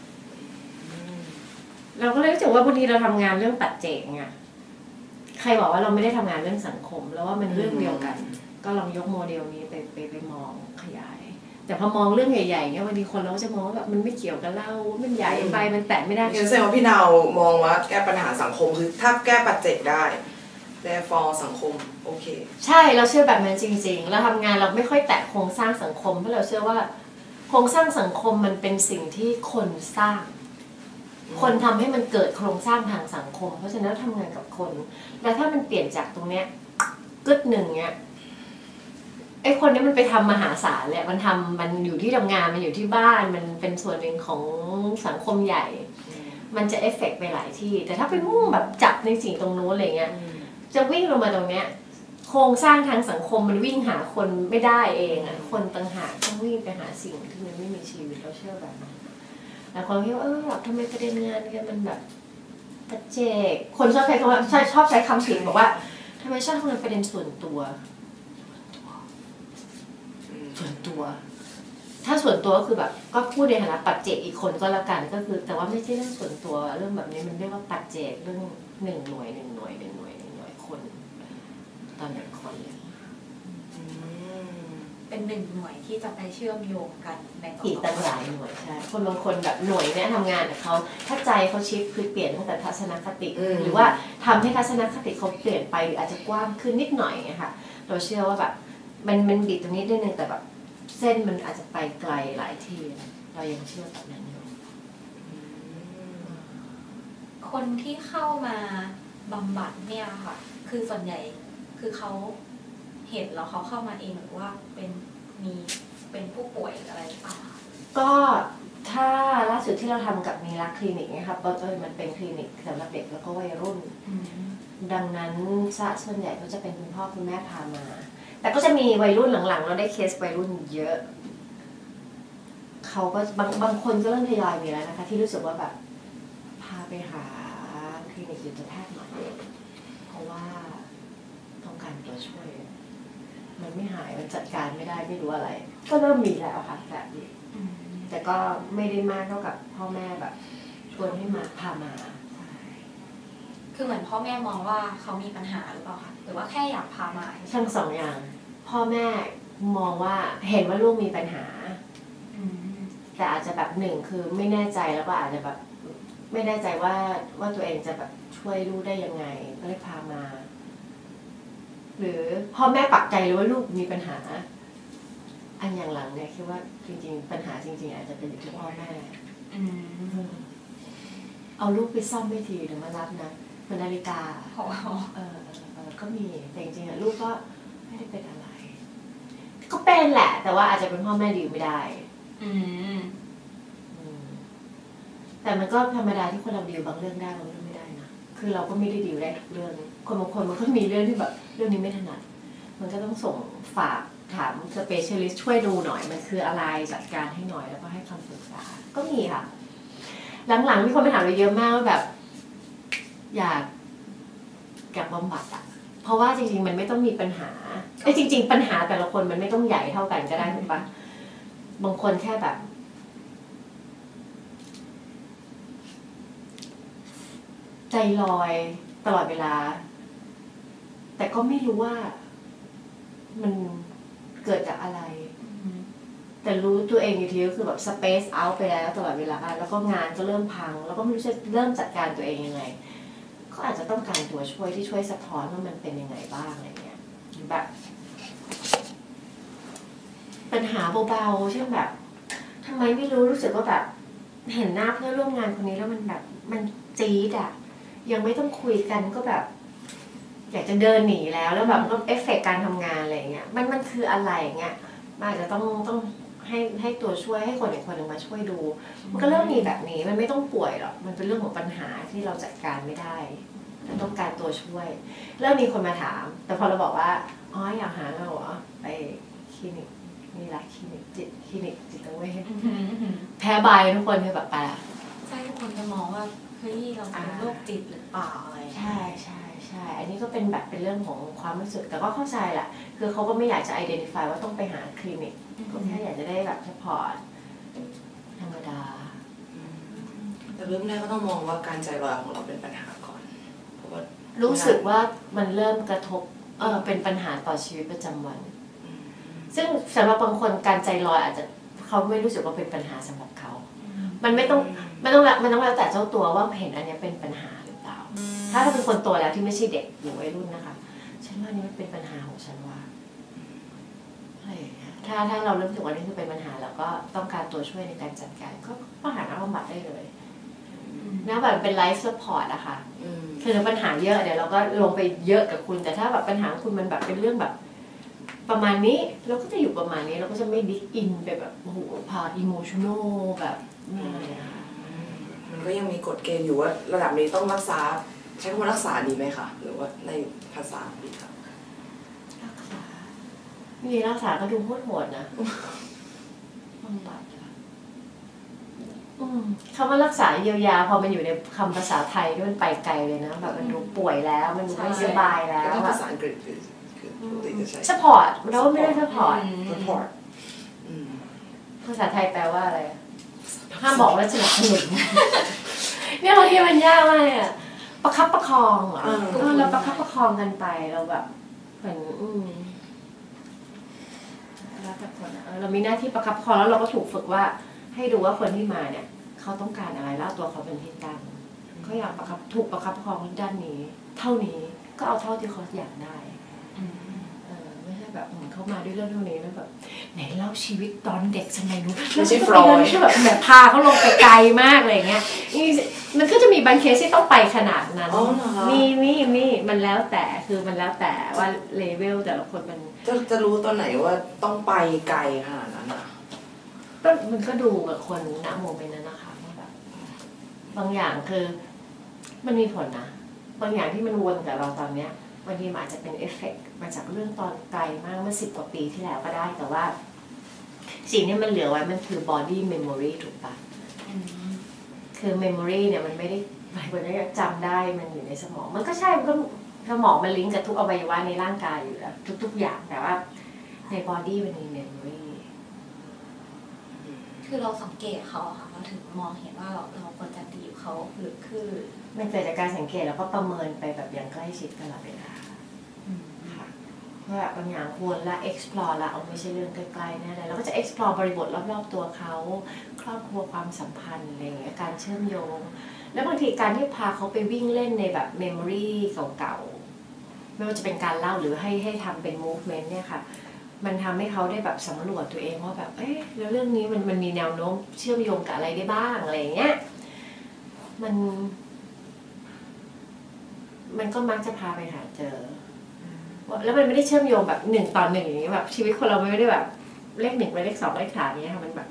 เราก็เลยรู้สึกว่าบางทีเราทำงานเรื่องปัจเจกไงใครบอกว่าเราไม่ได้ทำงานเรื่องสังคมแล้วว่ามันเรื่องเดียวกันก็ลองยกโมเดลนี้ไปไปไปมองขยายแต่พอมองเรื่องใหญ่ๆเงี้ยบางทีคนเราจะมองว่าแบบมันไม่เกี่ยวกับเรามันใหญ่ไปมันแตะไม่ได้งั้นแสดงว่าพี่นาวมองว่าแก้ปัญหาสังคมคือถ้าแก้ปัจเจกได้แต่ฟอร์สังคมโอเคใช่เราเชื่อแบบนั้นจริงๆเราทำงานเราไม่ค่อยแตะโครงสร้างสังคมเพราะเราเชื่อว่าโครงสร้างสังคมมันเป็นสิ่งที่คนสร้างคนทำให้มันเกิดโครงสร้างทางสังคมเพราะฉะนั้นทำงานกับคนแล้วถ้ามันเปลี่ยนจากตรงเนี้ยกึดหนึ่งเนี้ยไอ้คนนี้มันไปทำมหาศาลแหละมันทำมันอยู่ที่ทำงานมันอยู่ที่บ้านมันเป็นส่วนหนึ่งของสังคมใหญ่มันจะเอฟเฟกต์ไปหลายที่แต่ถ้าไปมุ่งแบบจับในสิ่งตรงนู้นอะไรเงี้ยจะวิ่งลงมาตรงเนี้ยโครงสร้างทางสังคมมันวิ่งหาคนไม่ได้เองอ่ะคนต่างหากต้องวิ่งไปหาสิ่งที่มันไม่มีชีวิตเราเชื่อแบบนั้นแต่คนคิดว่าเออแบบทำไมประเด็นงานเนี่ยมันแบบปัจเจกคนชอบใช้คำว่าชอบใช้คำผิดบอกว่าทำไมชอบทำงานประเด็นส่วนตัวส่วนตัวถ้าส่วนตัวก็คือแบบก็พูดในฐานะปัจเจกอีกคนก็แล้วกันก็คือแต่ว่าไม่ใช่เรื่องส่วนตัวเรื่องแบบนี้มันเรียกว่าปัจเจกเรื่องหนึ่งหน่วยหนึ่งหน่วยหนึ่งหน่วยหนึ่งหน่วยคนตอนหนึ่งคนเลยเป็นเป็นหนึ่งหน่วยที่จะไปเชื่อมโยงกันในต่ออีกตั้งหลายหน่วยใช่คนบางคนแบบหน่วยเนี้ยทำงานกับเขาถ้าใจเขาชิฟคือเปลี่ยนตั้งแต่ทัศนคติ หรือว่าทำให้ทัศนคติเขาเปลี่ยนไปหรืออาจจะกว้างขึ้นนิดหน่อยไงค่ะเราเชื่อว่าแบบมันมันบิดตรงนี้นิดนึงแต่แบบเส้นมันอาจจะไปไกลหลายที่เรายังเชื่อแบบนั้นอยู่คนที่เข้ามาบำบัดเนี่ยค่ะคือส่วนใหญ่คือเขาเห็นแล้วเขาเข้ามาเองหรือว่าเป็นมีเป็นผู้ป่วยอะไรหรือเปล่าคะก็ถ้าล่าสุดที่เราทำกับมีรักคลินิกเนี่ยครับเออมันเป็นคลินิกสำหรับเด็กแล้วก็วัยรุ่น ดังนั้นซะส่วนใหญ่ก็จะเป็นคุณพ่อคุณแม่พามา แต่ก็จะมีวัยรุ่นหลังๆเราได้เคสวัยรุ่นเยอะเขาก็บางบางคนก็เริ่มทยอยมีแล้วนะคะที่รู้สึกว่าแบบพาไปหาคลินิกจิตแพทย์หน่อยเพราะว่าต้องการตัวช่วยมันไม่หายมันจัดการไม่ได้ไม่รู้อะไร ก็เริ่มมีแล้วค่ะแบบนี้แต่ก็ไม่ได้มากเท่ากับพ่อแม่แบบชวนให้มาพามาคือเหมือนพ่อแม่มองว่าเขามีปัญหาหรือเปล่าคะหรือว่าแค่อยากพามาทั้งสองอย่างพ่อแม่มองว่าเห็นว่าลูกมีปัญหาแต่อาจจะแบบหนึ่งคือไม่แน่ใจแล้วก็อาจจะแบบไม่แน่ใจว่าว่าตัวเองจะแบบช่วยลูกได้ยังไงก็เลยพามาหรือพ่อแม่ปักใจเลยว่าลูกมีปัญหาอันอย่างหลังเนี่ยคิดว่าจริงๆปัญหาจริงๆอาจจะเป็นอยู่ที่พ่อแม่เอาลูกไปซ่อมไม่ทีหรือมารับนะเป็นนาฬิกาเออเออก็มีแต่จริงๆลูกก็ไม่ได้เป็นอะไรก็เป็นแหละแต่ว่าอาจจะเป็นพ่อแม่ดีไม่ได้แต่มันก็ธรรมดาที่คนเราดีลบางเรื่องได้บางเรื่องไม่ได้นะคือเราก็ไม่ได้ดีลได้ทุกเรื่องคนบางคนมันก็มีเรื่องที่แบบเรื่องนี้ไม่ถนัดมันก็ต้องส่งฝากถามสเปเชียลิสต์ช่วยดูหน่อยมันคืออะไรจัดการให้หน่อยแล้วก็ให้คำปรึกษาก็มีค่ะหลังๆมีคนไปถามเราเยอะมากว่าแบบอยากอยากบำบัดอ่ะเพราะว่าจริงๆมันไม่ต้องมีปัญหาไอ้จริงๆปัญหาแต่ละคนมันไม่ต้องใหญ่เท่ากันก็ได้ถูกปะบางคนแค่แบบใจลอยตลอดเวลาแต่ก็ไม่รู้ว่ามันเกิดจากอะไรแต่รู้ตัวเองอยู่ทีก็คือแบบ space out ไปแล้วตลอดเวลาแล้วก็งานก็เริ่มพังแล้วก็ไม่รู้จะเริ่มจัดการตัวเองยังไงก็อาจจะต้องการตัวช่วยที่ช่วยสะท้อนว่ามันเป็นยังไงบ้างอะไรเงี้ยแบบปัญหาเบาๆเช่นแบบทำไมไม่รู้รู้สึกว่าแบบเห็นหน้าเพื่อนร่วมงานคนนี้แล้วมันแบบมันจี๊ดอะยังไม่ต้องคุยกันก็แบบอยากจะเดินหนีแล้วแล้วแบบก็เอฟเฟกต์การทำงานอะไรเงี้ยมันมันคืออะไรเงี้ยมันอาจจะต้องต้องให้ให้ตัวช่วยให้คนอีกคนหนึ่งมาช่วยดูมันก็เริ่มมีแบบนี้มันไม่ต้องป่วยหรอกมันเป็นเรื่องของปัญหาที่เราจัดการไม่ได้ต้องการตัวช่วยเริ่มมีคนมาถามแต่พอเราบอกว่าอ๋ออยากหาเราเหรอไปคลินิกนี่แหละคลินิกจิตคลินิกจิตเวชแพ้บายทุกคนคือแบบไปใช่ทุกคนจะมองว่าเฮ้ยเราเป็นโรคจิตหรือเปล่าอะไรใช่ใช่ใช่อันนี้ก็เป็นแบบเป็นเรื่องของความรู้สึกแต่ก็เข้าใจแหละคือเขาก็ไม่อยากจะ identify ว่าต้องไปหาคลินิกก็แค่อยากจะได้แบบ support ธรรมดาแต่เริ่มแรกก็ต้องมองว่าการใจลอยของเราเป็นปัญหาก่อนเพราะว่ารู้สึกว่ามันเริ่มกระทบเออเป็นปัญหาต่อชีวิตประจำวันซึ่งสำหรับบางคนการใจลอยอาจจะเขาไม่รู้สึกว่าเป็นปัญหาสำหรับเขามันไม่ต้องไม่ต้องมันต้องแล้วแต่เจ้าตัวว่าเห็นอันนี้เป็นปัญหาหรือเปล่าถ้าเราเป็นคนโตแล้วที่ไม่ใช่เด็กหรือวัยรุ่นนะคะฉันว่านี่มันเป็นปัญหาของฉันว่าอะไรอย่างเงี้ยถ้าถ้าเราเริ่มรู้สึกว่านี่คือเป็นปัญหาแล้วก็ต้องการตัวช่วยในการจัดการก็ก็หานักบำบัดได้เลยนะแบบเป็นไลฟ์ซัพพอร์ตอะค่ะคือปัญหาเยอะเดี๋ยวเราก็ลงไปเยอะกับคุณแต่ถ้าแบบปัญหาคุณมันแบบเป็นเรื่องแบบประมาณนี้เราก็จะอยู่ประมาณนี้เราก็จะไม่ดิกอินไปแบบโอ้โหพาอิโมชันอลแบบนี่นะคะมันก็ยังมีกฎเกณฑ์อยู่ว่าระดับนี้ต้องรักษาใช้คำว่ารักษาดีไหมคะหรือว่าในภาษาดีคะรักษามีรักษาก็ดูโหดโหดนะบำบัดคำว่ารักษาเยียวยาพอมันอยู่ในคำภาษาไทยที่มันไปไกลเลยนะแบบมันดูป่วยแล้วมันไม่สบายแล้วภาษาอังกฤษคือซัพพอร์ตเราไม่ได้ซัพพอร์ตซัพพอร์ตภาษาไทยแปลว่าอะไรห้ามบอกว่าสนับสนุนเนี่ยบางทีมันยากมากเนี่ยประคับประคองเหรอเราประคับประคองกันไปเราแบบเหมือนอืมแล้วแบบนะเรามีหน้าที่ประคับประคองแล้วเราก็ถูกฝึกว่าให้ดูว่าคนที่มาเนี่ยเขาต้องการอะไรแล้วตัวเขาเป็นที่ตั้งเขาอยากประคับถูกประคับประคองด้านนี้เท่านี้ก็เอาเท่าที่เขาอยากได้ไม่ใช่แบบเหมือนเขามาด้วยเรื่องเท่านี้แล้วแบบไหนเล่าชีวิตตอนเด็กสมัยนู้นไม่ใช่ฟลอยด์แบบแบบพาเขาลงไปไกลมากอะไรเงี้ยนี่มันก็จะมีบางเคสที่ต้องไปขนาดนั้นมีมีมีมันแล้วแต่คือมันแล้วแต่ว่าเลเวลแต่ละคนมันจะจะรู้ตอนไหนว่าต้องไปไกลขนาดนั้นอ่ะก็มันก็ดูกับคนณโมเมนต์นั้นนะคะว่าแบบบางอย่างคือมันมีผลนะบางอย่างที่มันวนกับเราตอนเนี้ยบางทีมันอาจจะเป็นเอฟเฟกต์มาจากเรื่องตอนไกลมากเมื่อสิบกว่าปีที่แล้วก็ได้แต่ว่าสิ่งที่มันเหลือไว้มันคือ body memory ถูกปะคือ memory เนี่ยมันไม่ได้หมายถึงว่าจำได้มันอยู่ในสมองมันก็ใช่มันก็สมองมันลิงก์กับทุกอวัยวะในร่างกายอยู่แล้วทุกๆอย่างแต่ว่าใน body มันมี memory คือเราสังเกตเขาค่ะเราถึงมองเห็นว่าเราเราควรจะดีกับเขาหรือคือมันเกิดจากการสังเกตแล้วก็ประเมินไปแบบอย่างใกล้ชิดตลอดเวลาค่ะว่าบางอย่างควรละ explore ละเอาไม่ใช่เรื่องใกล้ๆแน่เลยเราก็จะ explore บริบทรอบๆตัวเขาครอบครัวความสัมพันธ์อะไรอย่างเงี้ยการเชื่อมโยงแล้วบางทีการที่พาเขาไปวิ่งเล่นในแบบ memory เก่าๆไม่ว่าจะเป็นการเล่าหรือให้ให้ทำเป็น movement เนี่ยค่ะมันทำให้เขาได้แบบสำรวจตัวเองว่าแบบเอ๊ะแล้วเรื่องนี้มันมันมีแนวโน้มเชื่อมโยงกับอะไรได้บ้างอะไรอย่างเงี้ยมันมันก็มักจะพาไปหาเจอแล้วมันไม่ได้เชื่อมโยงแบบหนึ่งต่อหนึ่งอย่างนี้แบบชีวิตคนเราไม่ได้แบบเลขหนึ่งไปเลขสองเลขสามอย่างเงี้ยค่ะมันแบบ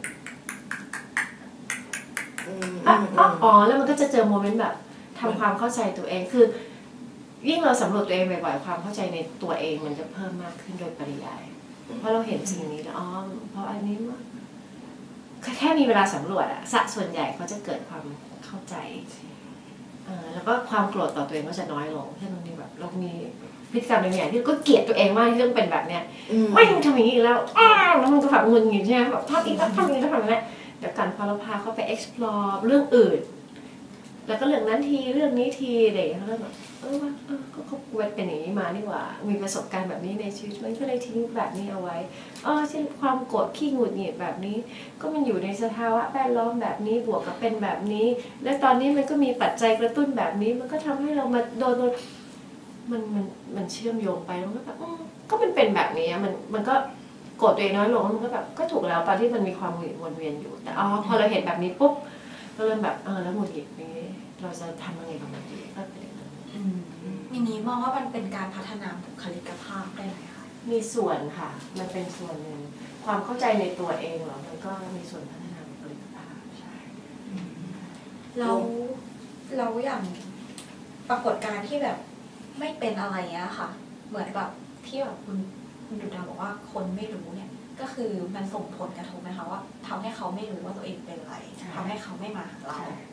อ๋อแล้วมันก็จะเจอโมเมนต์แบบทำความเข้าใจตัวเองคือยิ่งเราสำรวจตัวเองบ่อยๆความเข้าใจในตัวเองมันจะเพิ่มมากขึ้นโดยปริยายเพราะเราเห็นสิ่งนี้แล้วอ๋อเพราะอันนี้ว่าแค่มีเวลาสำรวจอะสัดส่วนใหญ่เขาจะเกิดความเข้าใจแล้วก็ความโกรธต่อตัวเองก็จะน้อยลงเช่นบางทีแบบเรามีพฤติกรรมบางอย่างที่ก็เกลียดตัวเองมากที่ต้องเป็นแบบเนี้ยไม่ทำอย่างนี้แล้วอ้าวแล้วมันก็แบบมึนอย่างใช่ไหมแบบทำอีกแล้วทำอีกแล้วทำอีกแล้วเดี๋ยวกันพอเราพาเขาไป explore เรื่องอื่นแล้วก็เรื่องนั้นทีเรื่องนี้ทีอะไรอย่างเงี้ยแล้วแบบเออว่าเออก็เขาเป็นอย่างนี้มานี่หว่ามีประสบการณ์แบบนี้ในชีวิตมันก็เลยทิ้งแบบนี้เอาไว้อ๋อเช่นความโกรธขี้หงุดหงิดแบบนี้ก็มันอยู่ในสภาวะแวดล้อมแบบนี้บวกกับเป็นแบบนี้และตอนนี้มันก็มีปัจจัยกระตุ้นแบบนี้มันก็ทำให้เรามาโดนมันมันมันเชื่อมโยงไปมันก็แบบก็มันเป็นแบบนี้มันมันก็โกรธตัวเองน้อยลงมันก็แบบก็ถูกแล้วตอนที่มันมีความวนเวียนอยู่แต่อ๋อพอเราเห็นแบบนี้ปุ๊บเราเริ่มแบบเออแล้วหงุดหงิดนี้เราจะทำยังไงกับมันดีก็เป็นอย่างนี้มองว่ามันเป็นการพัฒนาบุคลิกภาพได้ไหมคะมีส่วนค่ะมันเป็นส่วนหนึ่งความเข้าใจในตัวเองเหรอมันก็มีส่วนพัฒนาบุคลิกภาพใช่เราเราอย่างปรากฏการณ์ที่แบบไม่เป็นอะไรเงี้ยค่ะเหมือนแบบที่แบบคุณคุณดุดาบอกว่าคนไม่รู้เนี่ยก็คือมันส่งผลกระทบไหมคะว่าทำให้เขาไม่รู้ว่าตัวเองเป็นอะไรทำให้เขาไม่มาหาเรา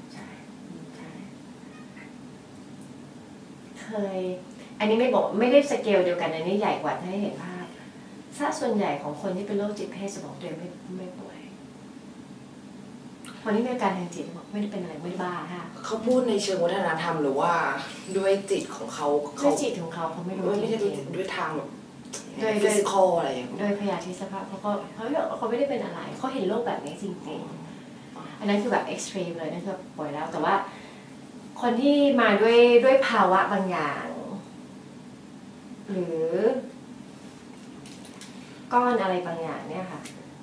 เคยอันนี้ไม่บอกไม่ได้สเกลเดียวกันอันนี้ใหญ่กว่าให้เห็นภาพซะส่วนใหญ่ของคนที่เป็นโรคจิตเภทจะบอกตัวเองไม่ไม่ป่วยคนที่มีอาการทางจิตบอกไม่ได้เป็นอะไรไม่ได้บ้าค่ะเขาพูดในเชิงวัฒนธรรมหรือว่าด้วยจิตของเขาด้วยจิตของเขาเขาไม่รู้ไม่ใช่ด้วยทางแบบด้วยฟิสิกอลอะไรอย่างเงี้ยโดยพยาธิสภาพเขาก็เขาเขาไม่ได้เป็นอะไรเขาเห็นโลกแบบนี้จริงๆอันนั้นคือแบบเอ็กซ์ตรีมเลยนั่นคือป่วยแล้วแต่ว่าคนที่มาด้วยด้วยภาวะบางอย่างหรือก้อนอะไรบางอย่างเนี่ยค่ะ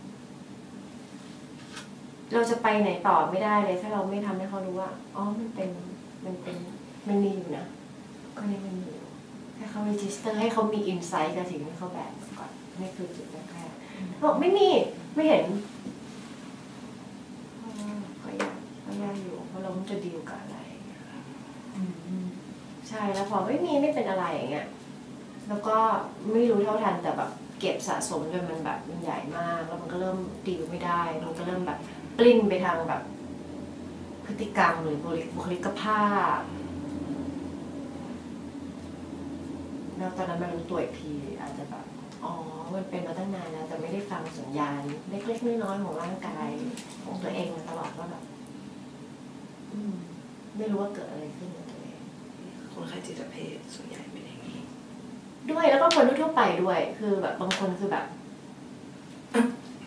เราจะไปไหนต่อไม่ได้เลยถ้าเราไม่ทำให้เขารู้ว่าอ๋อมันเป็นมันเป็นมันมีอยู่นะก็นี่มันมีอยู่ให้เขา register ให้เขามี insight กับสิ่งที่เขาแบบก่อนนี่คือจุดแรกๆบอกไม่มีไม่เห็นก็ยากก็ยากอยู่เพราะเราจะดีลกับอะไรใช่แล้วพอไม่มีไม่เป็นอะไรอย่างเงี้ยแล้วก็ไม่รู้เท่าทันแต่แบบเก็บสะสมจนมันแบบมันใหญ่มากแล้วมันก็เริ่มดีลไม่ได้มันก็เริ่มแบบปลิ้นไปทางแบบพฤติกรรมหรือบุคลิกภาพแล้วตอนนั้นมารู้ตัวอีกทีอาจจะแบบอ๋อมันเป็นมาตั้งนานแล้วแต่ไม่ได้ฟังสัญญาณเล็กๆน้อยๆของร่างกายของตัวเองมาตลอดว่าแบบไม่รู้ว่าเกิดอะไรขึ้นกับตัวเองคนไข้จิตเภทส่วนใหญ่เป็นอย่างนี้ด้วยแล้วก็คนทั่วไปด้วยคือแบบบางคนคือแบบ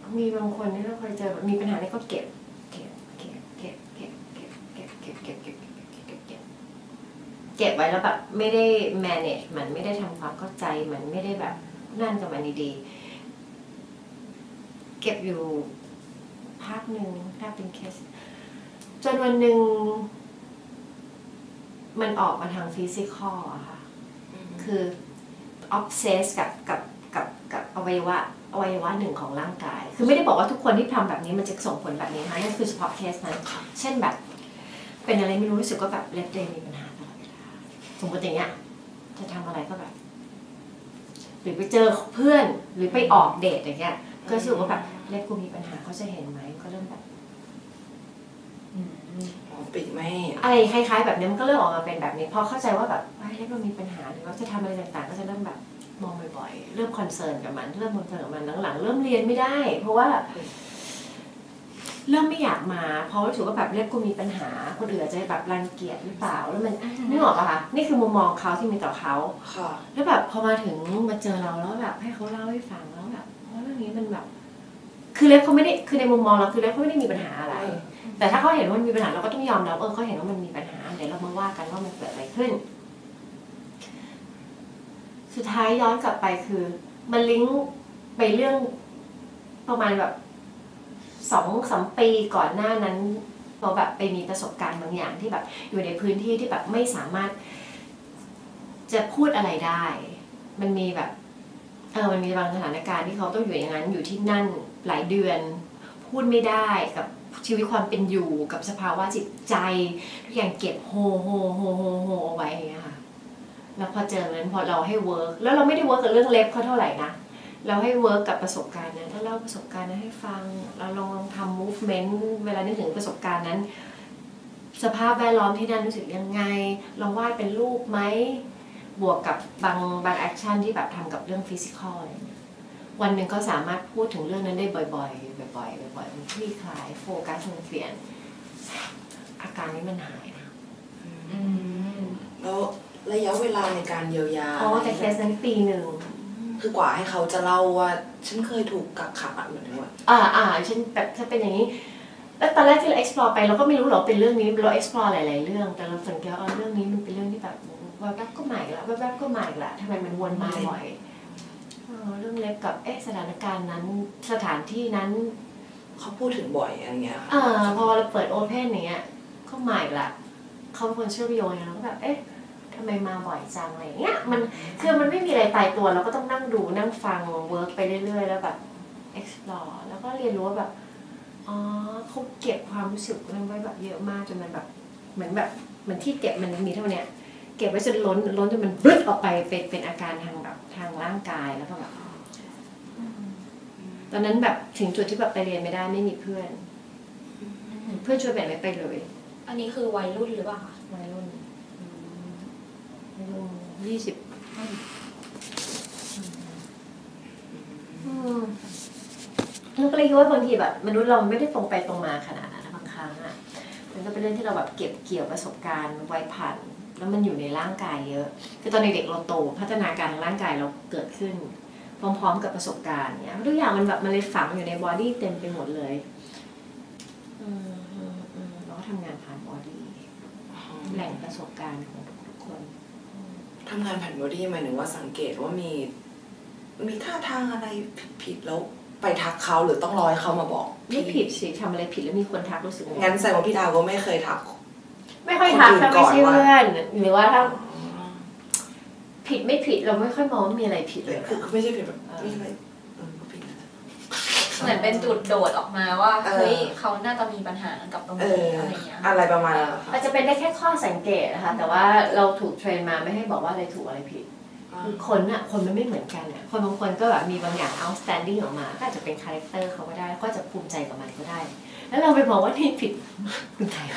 มีบางคนที่เราเคยเจอแบบมีปัญหาเนี่ยก็เก็บเก็บเก็บเก็บเก็บเก็บเก็บเก็บเก็บเก็บเก็บเก็บเก็บเก็บเก็บไว้แล้วแบบไม่ได้ manage มันไม่ได้ทำความเข้าใจมันไม่ได้แบบนั่นกับมันดีๆเก็บอยู่พักหนึ่งถ้าเป็นเคสจนวันหนึ่งมันออกมาทางฟิสิกอลอะค่ะคือ obsess กับกับกับกับอวัยวะอวัยวะหนึ่งของร่างกายคือไม่ได้บอกว่าทุกคนที่ทำแบบนี้มันจะส่งผลแบบนี้นะนั่นคือเฉพาะเคสนั้นเช่นแบบเป็นอะไรไม่รู้รู้สึกว่าแบบเล็บเดย์มีปัญหาตลอดเวลาสมมติอย่างเงี้ยจะทำอะไรก็แบบหรือไปเจอเพื่อนหรือไปออกเดทอย่างเงี้ยก็รู้สึกว่าแบบเล็บกูมีปัญหาเขาจะเห็นไหมก็เริ่มแบบปิดไม่อะไรคล้ายๆแบบนี้มันก็เริ่มออกมาเป็นแบบนี้พอเข้าใจว่าแบบเล็บเรามีปัญหาหรือว่าจะทำอะไรต่างๆก็จะเริ่มแบบมองบ่อยๆเริ่มคอนเซิร์นกับมันเริ่มคอนเซิร์นกับมันหลังๆเริ่มเรียนไม่ได้เพราะว่าเริ่มไม่อยากมาเพราะรู้สึกว่าแบบเล็บกูมีปัญหาคนอื่นอาจจะแบบรังเกียจหรือเปล่าแล้วมันนึกออกป่ะคะนี่คือมุมมองเขาที่มีต่อเขาแล้วแบบพอมาถึงมาเจอเราแล้วแบบให้เขาเล่าให้ฟังแล้วแบบเพราะเรื่องนี้มันแบบคือเล็บเขาไม่ได้คือในมุมมองเราคือเล็บเขาไม่ได้มีปัญหาอะไรแต่ถ้าเขาเห็นว่ามันมีปัญหาเราก็ต้องยอมรับเออเขาเห็นว่ามันมีปัญหาเดี๋ยวเรามาว่ากันว่ามันเกิดอะไรขึ้นสุดท้ายย้อนกลับไปคือมันลิงก์ไปเรื่องประมาณแบบสองสามปีก่อนหน้านั้นเราแบบไปมีประสบการณ์บางอย่างที่แบบอยู่ในพื้นที่ที่แบบไม่สามารถจะพูดอะไรได้มันมีแบบเออมันมีบางสถานการณ์ที่เขาต้องอยู่อย่างนั้นอยู่ที่นั่นหลายเดือนพูดไม่ได้กับชีวิตความเป็นอยู่กับสภาวะจิตใจทุกอย่างเก็บโฮโฮโฮโฮโฮเอาไว้อย่างเงี้ยค่ะแล้วพอเจอนั้นพอเราให้เวิร์กแล้วเราไม่ได้เวิร์กกับเรื่องเล็บเขาเท่าไหร่นะเราให้เวิร์กกับประสบการณ์นั้นถ้าเล่าประสบการณ์นั้นให้ฟังเราลองทำ movement เวลานึกถึงประสบการณ์นั้นสภาพแวดล้อมที่นั่นรู้สึกยังไงลองวาดเป็นรูปไหมบวกกับบางบางแอคชั่นที่แบบทำกับเรื่องฟิสิกอลอะไรเงี้ยวันหนึ่งก็สามารถพูดถึงเรื่องนั้นได้บ่อยๆบ่อยๆบ่อยๆมันคลี่คลายโฟกัสมันเปลี่ยนอาการนี้มันหายนะแล้วระยะเวลาในการเยียวยาอ๋อแต่เคสนั้นปีหนึ่งคือกว่าให้เขาจะเล่าว่าฉันเคยถูกกักขังเหมือนกันว่าอ่าอ่าฉันแบบถ้าเป็นอย่างนี้แล้วตอนแรกที่เรา explore ไปเราก็ไม่รู้หรอกเป็นเรื่องนี้เรา explore หลายๆเรื่องแต่เราสังเกตว่าเรื่องนี้มันเป็นเรื่องที่แบบแวบๆก็ใหม่ละแวบๆก็ใหม่ละทำไมมันวนมาบ่อยเรื่องเล็กกับเอ๊ะสถานการณ์นั้นสถานที่นั้นเขาพูดถึงบ่อยอะไรเงี้ยอ่าพอเราเปิดโอเพนอย่างเงี้ยก็ใหม่ละเขาเป็นคนเชื่อมโยงแล้วก็แบบเอ๊ะทำไมมาบ่อยจังอะไรเงี้ยมันคือมันไม่มีอะไรตายตัวเราก็ต้องนั่งดูนั่งฟังเวิร์กไปเรื่อยๆแล้วแบบ explore แล้วก็เรียนรู้ว่าแบบอ๋อเขาเก็บความรู้สึกนั้นไว้แบบเยอะมากจนมันแบบเหมือนแบบเหมือนที่เก็บมันมีเท่านี้เก็บไว้จนล้นล้นจนมันบึ้ดออกไปเป็นเป็นอาการทางแบบทางร่างกายแล้วก็แบบตอนนั้นแบบถึงจุดที่แบบไปเรียนไม่ได้ไม่มีเพื่อนเพื่อนช่วยแบ่งไม่ไปเลยอันนี้คือวัยรุ่นหรือเปล่าคะวัยรุ่นวัยรุ่นยี่สิบเราก็เลยคิดว่าบางทีแบบมนุษย์เราไม่ได้ตรงไปตรงมาขนาดนั้นบางครั้งอ่ะมันก็เป็นเรื่องที่เราแบบเก็บเกี่ยวประสบการณ์ไว้ผ่านแล้วมันอยู่ในร่างกายเยอะคือตอนเด็กเราโตพัฒนาการทางร่างกายเราเกิดขึ้นพร้อมๆกับประสบการณ์เนี้ยทุกอย่างมันแบบมันเลยฝังอยู่ในบอดี้เต็มไปหมดเลยเราก็ทำงานผ่านบอดี้แหล่งประสบการณ์ของทุกคนทำงานผ่านบอดี้หมายถึงว่าสังเกตว่ามีมีท่าทางอะไรผิดๆแล้วไปทักเขาหรือต้องรอให้เขามาบอกไม่ผิดสิทำอะไรผิดแล้วมีคนทักรู้สึกงั้นแสดงว่าพี่ดาวก็ไม่เคยทักไม่ค่อยทักถ้าไม่ใช่เพื่อนหรือว่าถ้าผิดไม่ผิดเราไม่ค่อยมองว่ามีอะไรผิดเลยคือไม่ใช่ผิดแบบมีอะไรเหมือนเป็นจุดโดดออกมาว่าเฮ้ยเขาน่าจะมีปัญหากับตรงนี้อะไรเงี้ยอะไรประมาณนั้นอาจจะเป็นได้แค่ข้อสังเกตนะคะแต่ว่าเราถูกเทรนมาไม่ให้บอกว่าอะไรถูกอะไรผิดคือคนอ่ะคนมันไม่เหมือนกันอ่ะคนบางคนก็แบบมีบางอย่าง outstanding ออกมาก็อาจจะเป็นคาแรคเตอร์เขาก็ได้ก็จะภูมิใจกับมันก็ได้แล้วเราไปบอกว่านี่ผิดคุณไทย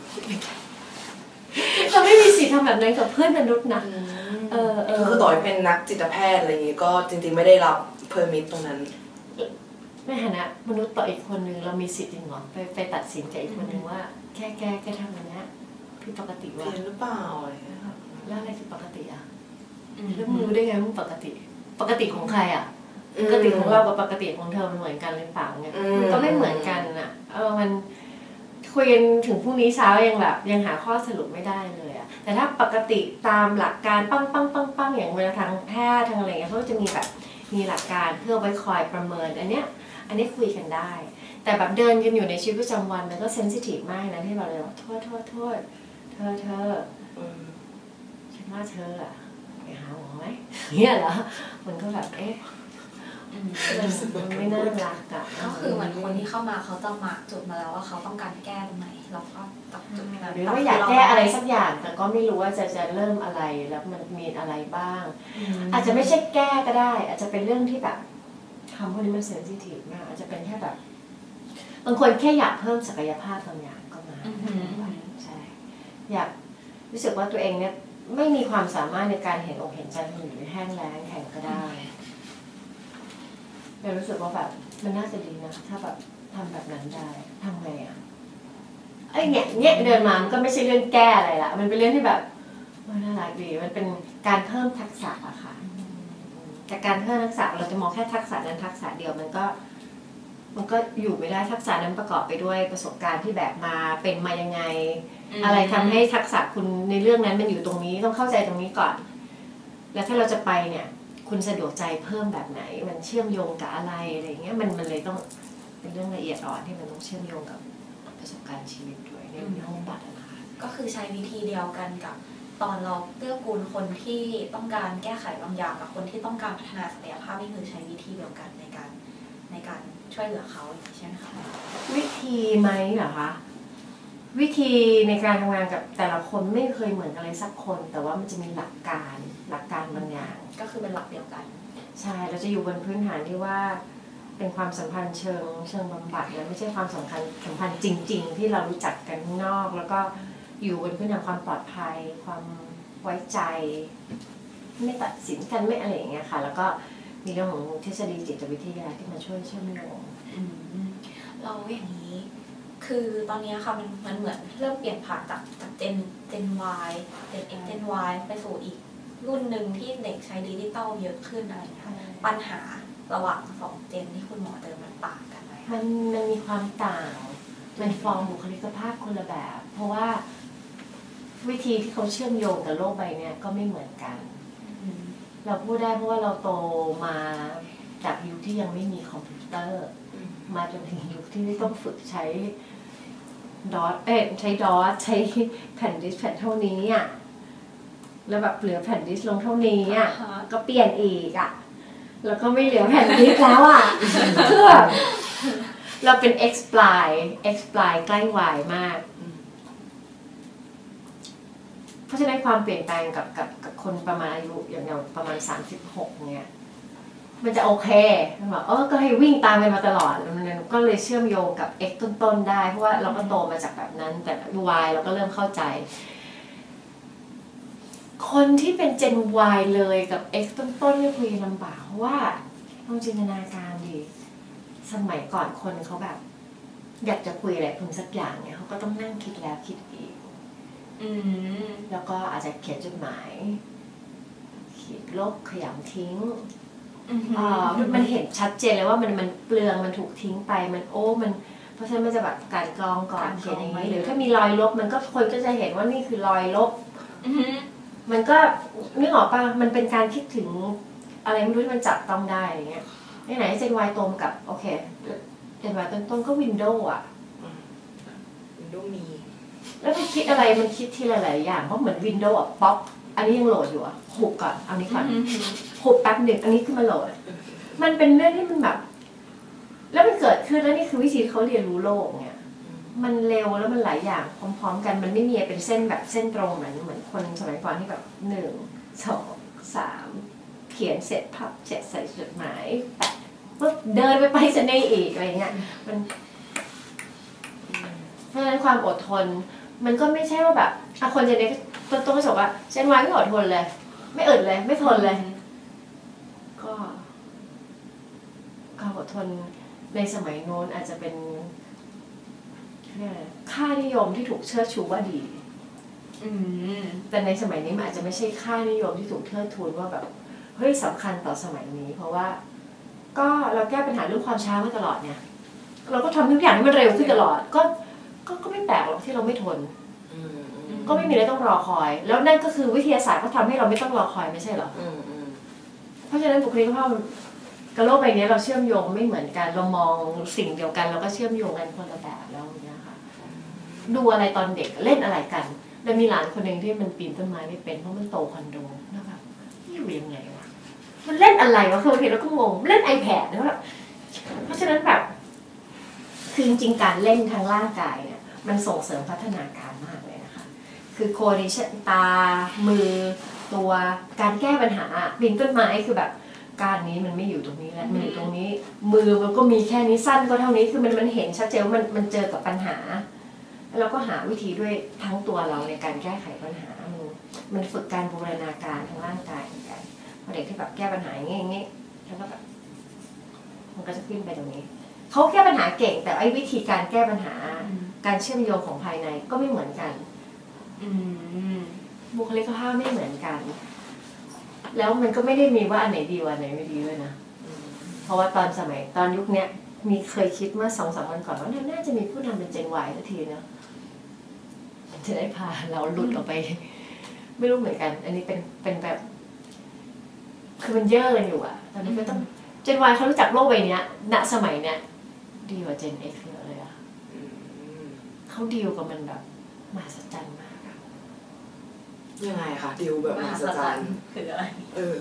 เราไม่มีสิทธิ์ทำแบบนั้นกับเพื่อนมนุษย์นะเออเออคือต่อให้เป็นนักจิตแพทย์อะไรอย่างงี้ก็จริงๆไม่ได้รับเพอร์มิทตรงนั้นในฐานะมนุษย์ต่ออีกคนนึงเรามีสิทธิ์จริงหรอไปไปตัดสินใจอีกคนนึงว่าแค่แกแกทำแบบนี้ผิดปกติวะเพี้ยนหรือเปล่าอะไรเงี้ยแล้วอะไรคือปกติอ่ะแล้วมึงรู้ได้ไงมึงปกติปกติของใครอ่ะปกติของเรากับปกติของเธอมันเหมือนกันหรือเปล่าเนี่ยมันก็ไม่เหมือนกันอ่ะเออมันคุยกันถึงพรุ่งนี้เช้ายังแบบยังหาข้อสรุปไม่ได้เลยอะแต่ถ้าปกติตามหลักการปั้งปั้งปั้งปั้งอย่างเวลาทางแพทย์ทางอะไรเงี้ยเขาจะมีแบบมีหลักการเพื่อไว้คอยประเมินอันเนี้ยอันนี้คุยกันได้แต่แบบเดินกันอยู่ในชีวิตประจำวันมันก็เซนซิทีฟมากนะที่เราเลยว่าโทษโทษโทษเธอเธอฉันว่าเธออะไปหาหมอไหมเนี่ยเหรอมันก็แบบเอ๊ะมันไม่น่ารักอะก็คือเหมือนคนที่เข้ามาเขาจะมาจุดมาแล้วว่าเขาต้องการแก้ตรงไหนเราก็ตัดจุดนั้นหรือว่าอยากแก้อะไรสักอย่างแต่ก็ไม่รู้ว่าจะจะเริ่มอะไรแล้วมันมีอะไรบ้างอาจจะไม่ใช่แก้ก็ได้อาจจะเป็นเรื่องที่แบบคำพวกนี้มันเซนซิทีฟมากอาจจะเป็นแค่แบบบางคนแค่อยากเพิ่มศักยภาพบางอย่างก็มาใช่อยากรู้สึกว่าตัวเองเนี่ยไม่มีความสามารถในการเห็นอกเห็นใจคนอื่นแห้งแล้งแข็งก็ได้เรารู้สึกว่าแบบมันน่าจะดีนะถ้าแบบทำแบบนั้นได้ทำไงอ่ะไอ้เนี่ยเนี่ยเดินมามันก็ไม่ใช่เรื่องแก้อะไรละมันเป็นเรื่องที่แบบมันน่ารักดีมันเป็นการเพิ่มทักษะอะค่ะแต่การเพิ่มทักษะเราจะมองแค่ทักษะนั้นทักษะเดียวมันก็มันก็อยู่ไม่ได้ทักษะนั้นประกอบไปด้วยประสบการณ์ที่แบบมาเป็นมายังไงอะไรทำให้ทักษะคุณในเรื่องนั้นมันอยู่ตรงนี้ต้องเข้าใจตรงนี้ก่อนแล้วถ้าเราจะไปเนี่ยคุณสะดวกใจเพิ่มแบบไหนมันเชื่อมโยงกับอะไรอะไรเงี้ยมันมันเลยต้องเป็นเรื่องละเอียดอ่อนที่มันต้องเชื่อมโยงกับประสบการณ์ชีวิตด้วยในห้องบัตรนะคะก็คือใช้วิธีเดียวกันกับตอนเราเกื้อกูลคนที่ต้องการแก้ไขบางอย่างกับคนที่ต้องการพัฒนาศักยภาพนี่คือใช้วิธีเดียวกันในการในการช่วยเหลือเขาใช่ไหมคะวิธีไหมเหรอคะวิธีในการทำงานกับแต่ละคนไม่เคยเหมือนกันเลยสักคนแต่ว่ามันจะมีหลักการหลักการบางอย่างก็คือเป็นหลักเดียวกันใช่เราจะอยู่บนพื้นฐานที่ว่าเป็นความสัมพันธ์เชิงเชิงบำบัดนะไม่ใช่ความสัมพันธ์สัมพันธ์จริงๆที่เรารู้จักกันข้างนอกแล้วก็อยู่บนพื้นฐานความปลอดภัยความไว้ใจไม่ตัดสินกันไม่อะไรอย่างเงี้ยค่ะแล้วก็มีเรื่องของทฤษฎีจิตวิทยาที่มาช่วยเชื่อมโยงเราอย่างนี้คือตอนนี้ค่ะมันมันเหมือนเริ่มเปลี่ยนผ่านจากจากเจนเจน Y เจน X เจน Y ไปสู่อีกรุ่นหนึ่งที่เด็กใช้ดิจิตอลเยอะขึ้นอะไรอย่างเงี้ยปัญหาระหว่างสองเจนที่คุณหมอเจอมันต่างกันไหมมันมันมีความต่างมันฟอร์มบุคลิกภาพคนละแบบเพราะว่าวิธีที่เขาเชื่อมโยงกับโลกใบนี้ก็ไม่เหมือนกันเราพูดได้เพราะว่าเราโตมาจากยุคที่ยังไม่มีคอมพิวเตอร์มาจนถึงยุคที่ต้องฝึกใช้ดอทเอ๊ะใช้ดอทใช้แผ่นดิสแผ่นเท่านี้อ่ะแล้วแบบเหลือแผ่นดิสลงเท่านี้อ่ะก็เปลี่ยนอีกอ่ะแล้วก็ไม่เหลือแผ่นดิสแล้วอ่ะคือแบบเราเป็น X ปลาย X ปลายใกล้ Y มากเพราะฉะนั้นความเปลี่ยนแปลงกับกับกับคนประมาณอายุอย่างอย่างประมาณสามสิบหกเนี่ยมันจะโอเคมันบอกเออก็ให้วิ่งตามกันมาตลอดมันก็เลยเชื่อมโยงกับ X ต้นๆได้เพราะว่าเราก็โตมาจากแบบนั้นแต่ Y เราก็เริ่มเข้าใจคนที่เป็น Gen Y เลยกับ X ต้นๆนี่คุยลำบากเพราะว่าต้องจินตนาการดิสมัยก่อนคนเขาแบบอยากจะคุยอะไรคุณสักอย่างเนี่ยเขาก็ต้องนั่งคิดแล้วคิดอีกแล้วก็อาจจะเขียนจดหมายขีดลบขยำทิ้งมันเห็นชัดเจนเลยว่ามันมันเปลืองมันถูกทิ้งไปมันโอ้มันเพราะฉะนั้นมันจะแบบการกรองก่อนเขียนอย่างนี้หรือถ้ามีรอยลบมันก็คนก็จะเห็นว่านี่คือรอยลบมันก็นึกออกป่ะมันเป็นการคิดถึงอะไรไม่รู้ที่มันจับต้องได้อะไรเงี้ยที่ไหนเจนวายตรงกับโอเคเจนวายต้นๆก็วินโดว์อ่ะวินโดว์มีแล้วมันคิดอะไรมันคิดที่หลายๆอย่างเพราะเหมือนวินโดว์อ่ะป๊อปอันนี้ยังโหลดอยู่อ่ะหุบก่อนเอานี้ก่อนหุบแป๊บหนึ่งอันนี้ขึ้นมาโหลดมันเป็นเรื่องที่มันแบบแล้วมันเกิดขึ้นแล้วนี่คือวิธีเขาเรียนรู้โลกเนี่ยมันเร็วแล้วมันหลายอย่างพร้อมๆกันมันไม่มีเป็นเส้นแบบเส้นตรงเหมือนเหมือนคนสมัยก่อนที่แบบหนึ่งสองสามเขียนเสร็จพับเสร็จใส่จดหมายแปะปุ๊บเดินไปไปเสน่ห์อีกอะไรเงี้ยมันเพราะฉะนั้นความอดทนมันก็ไม่ใช่ว่าแบบคนจะเด็กต้นต้นก็บอกว่าเช่นวายไม่อดทนเลยไม่อึดเลยไม่ทนเลยก็ความอดทนในสมัยโน้นอาจจะเป็นค่านิยมที่ถูกเชิดชูว่าดีแต่ในสมัยนี้มันอาจจะไม่ใช่ค่านิยมที่ถูกเทิดทูนว่าแบบเฮ้ยสำคัญต่อสมัยนี้เพราะว่าก็เราแก้ปัญหาเรื่องความช้ามาตลอดเนี่ยเราก็ทำทุกอย่างให้มันเร็วขึ้นตลอดก็ก็ก็ไม่แปลกหรอกที่เราไม่ทนก็ไม่มีอะไรต้องรอคอยแล้วนั่นก็คือวิทยาศาสตร์เขาทำให้เราไม่ต้องรอคอยไม่ใช่เหรอเพราะฉะนั้นบุคลิกภาพกับโลกใบนี้เราเชื่อมโยงไม่เหมือนกันเรามองสิ่งเดียวกันเราก็เชื่อมโยงกันคนละแบบแล้วเนี่ยค่ะดูอะไรตอนเด็กเล่นอะไรกันแล้วมีหลานคนหนึ่งที่มันปีนต้นไม้ไม่เป็นเพราะมันโตคอนโดนะคะนี่อยู่ยังไงวะมันเล่นอะไรวะคือเห็นแล้วก็งงเล่น iPad นะแบบเพราะฉะนั้นแบบคือจริงๆการเล่นทางร่างกายเนี่ยมันส่งเสริมพัฒนาการมากเลยนะคะคือโคดิชันตามือตัวการแก้ปัญหาปีนต้นไม้คือแบบการนี้มันไม่อยู่ตรงนี้แล้วมันอยู่ตรงนี้มือมันก็มีแค่นี้สั้นก็เท่านี้คือมันมันเห็นชัดเจนว่ามันมันเจอกับปัญหาแล้วเราก็หาวิธีด้วยทั้งตัวเราในการแก้ไขปัญหามันมันฝึกการบูรณาการทางร่างกายเหมือนกันพอเด็กที่แบบแก้ปัญหาอย่างงี้อย่างงี้แล้วก็แบบมันก็จะขึ้นไปตรงนี้เขาแก้ปัญหาเก่งแต่ไอ้วิธีการแก้ปัญหาการเชื่อมโยงของภายในก็ไม่เหมือนกันบุคลิกภาพไม่เหมือนกันแล้วมันก็ไม่ได้มีว่าอันไหนดีว่าอันไหนไม่ดีด้วยนะเพราะว่าตอนสมัยตอนยุคนี้มีเคยคิดเมื่อสองสามวันก่อนว่าน่าจะมีผู้นำเป็นเจน Y สักทีเนาะจะได้พาเราหลุดออกไปไม่รู้เหมือนกันอันนี้เป็นเป็นแบบคือมันเยอะกันอยู่อะตอนนี้ก็ต้องเจน Y เขารู้จักโลกใบนี้ณสมัยเนี้ยดีกว่าเจน X เยอะเลยอะเขาดีลกับมันแบบมหัศจรรย์มากยังไงคะดิวแบบมหัศจรรย์คืออะไรเออ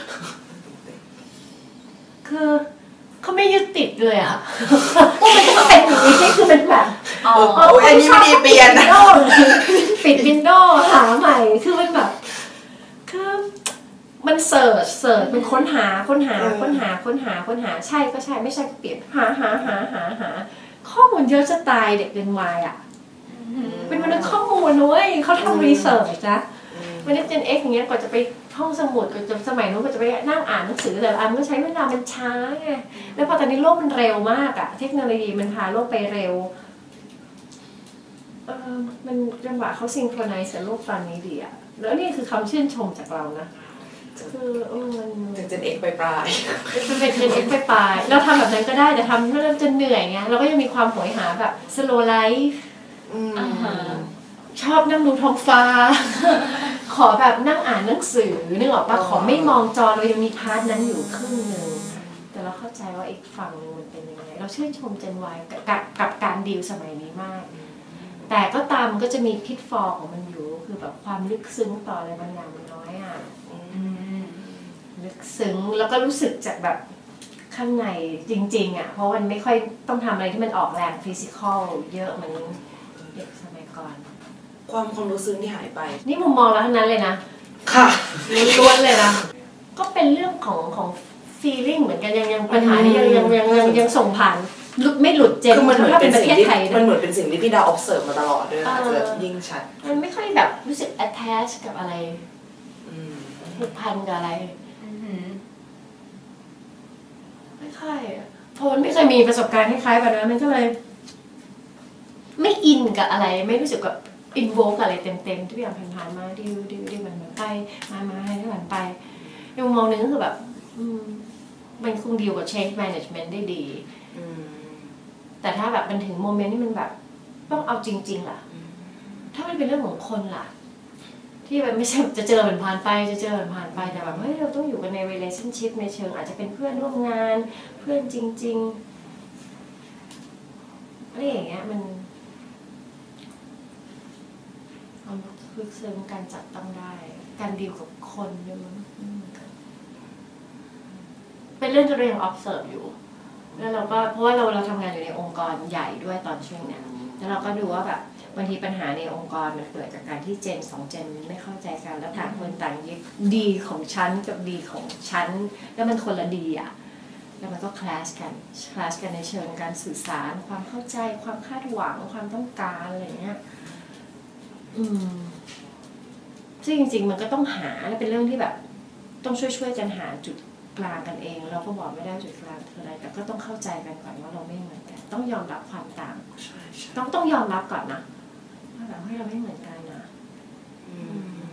คือเขาไม่ยึดติดเลยอ่ะว่ามันจะเป็นอย่างนี้คือเป็นแบบอ๋ออันนี้ไม่ดีเปลี่ยนนะปิดวินโดว์หาใหม่คือมันแบบคือมันเสิร์ชเสิร์ชมันค้นหาค้นหาค้นหาค้นหาค้นหาใช่ก็ใช่ไม่ใช่ก็เปลี่ยนหาหาหาหาหาข้อมูลเยอะจะตายเด็กเป็นวายอ่ะเป็นมนุษย์ข้อมูลนุ้ยเขาทำรีเสิร์ชนะวันนี้เจน X อย่างเงี้ยกว่าจะไปห้องสมุดก็จะสมัยนู้นก็จะไปนั่งอ่านหนังสือแต่ละอันก็ใช้เวลามันช้าไงแล้วพอตอนนี้โลกมันเร็วมากอะเทคโนโลยีมันพาโลกไปเร็วเออมันจังหวะเขาซิงโครไนซ์กับโลกตอนนี้ดีอะแล้วนี่คือคำชื่นชมจากเรานะคือเออมันเจน X ไปปลายมันเป็นเจน X ไปปลายเราทำแบบนั้นก็ได้แต่ทำเริ่มจนเหนื่อยไงเราก็ยังมีความโหยหาแบบสโลว์ไลฟ์ชอบนั่งดูท้องฟ้าขอแบบนั่งอ่านหนังสือนึกออกป่ะขอไม่มองจอเรายังมีพาร์ทนั้นอยู่ครึ่งนึงแต่เราเข้าใจว่าอีกฝั่งนึงมันเป็นยังไงเราชื่นชมเจน Y กับกับการดีลสมัยนี้มากแต่ก็ตามมันก็จะมีพิทฟอลของมันอยู่คือแบบความลึกซึ้งต่ออะไรบางอย่างมันน้อยอ่ะลึกซึ้งแล้วก็รู้สึกจากแบบข้างในจริงๆอ่ะเพราะมันไม่ค่อยต้องทำอะไรที่มันออกแรงฟิสิกอลเยอะเหมือนเด็กสมัยก่อนความความรู้สึกที่หายไปนี่มุมมองเราทั้งนั้นเลยนะค่ะล้วนๆเลยนะก็เป็นเรื่องของของ feeling เหมือนกันยังยังปัญหานี้ยังยังยังยังยังส่งผ่านหลุดไม่หลุดเจนมันถ้าเป็นประเทศไทยมันเหมือนเป็นสิ่งที่พี่ดาว observe มาตลอดด้วยอาจจะยิ่งชัดมันไม่ค่อยแบบรู้สึก attach กับอะไรผูกพันกับอะไรไม่ค่อยเพราะมันไม่เคยมีประสบการณ์คล้ายๆแบบนั้นมันก็เลยไม่อินกับอะไรไม่รู้สึกกับอินโวกอะไรเต็มๆทุกอย่างผ่านๆมาดิวดิวดิวมันเหมือนไปมามาให้ผ่านไปในมุมมองนึงก็คือแบบมันคงดีลกับ change management ได้ดีแต่ถ้าแบบมันถึงโมเมนต์ที่มันแบบต้องเอาจริงๆล่ะถ้ามันเป็นเรื่องของคนล่ะที่แบบไม่ใช่จะเจอมันผ่านไปจะเจอมันผ่านไปแต่แบบเฮ้ยเราต้องอยู่กันใน relationship ในเชิงอาจจะเป็นเพื่อนร่วมงานเพื่อนจริงๆอะไรอย่างเงี้ยมันความลึกซึ้งการจับต้องได้การดีลกับคนด้วยมั้งเป็นเรื่องที่เรายัง observe อยู่แล้วเราก็เพราะว่าเราเราทำงานอยู่ในองค์กรใหญ่ด้วยตอนช่วงเนี้ยแล้วเราก็ดูว่าแบบบางทีปัญหาในองค์กรมันเกิดจากการที่เจนสองเจนไม่เข้าใจกันแล้วต่างคนต่างยึดดีของฉันกับดีของฉันแล้วมันคนละดีอ่ะแล้วมันก็คลาสกันคลาสกันในเชิงการสื่อสารความเข้าใจความคาดหวังความต้องการอะไรเงี้ยอืมซึ่งจริงๆมันก็ต้องหาและเป็นเรื่องที่แบบต้องช่วยๆกันหาจุดกลางกันเองเราก็บอกไม่ได้จุดกลางคืออะไรแต่ก็ต้องเข้าใจกันก่อนว่าเราไม่เหมือนกันต้องยอมรับความต่างต้องต้องยอมรับก่อนนะว่าแบบให้เราไม่เหมือนกันนะ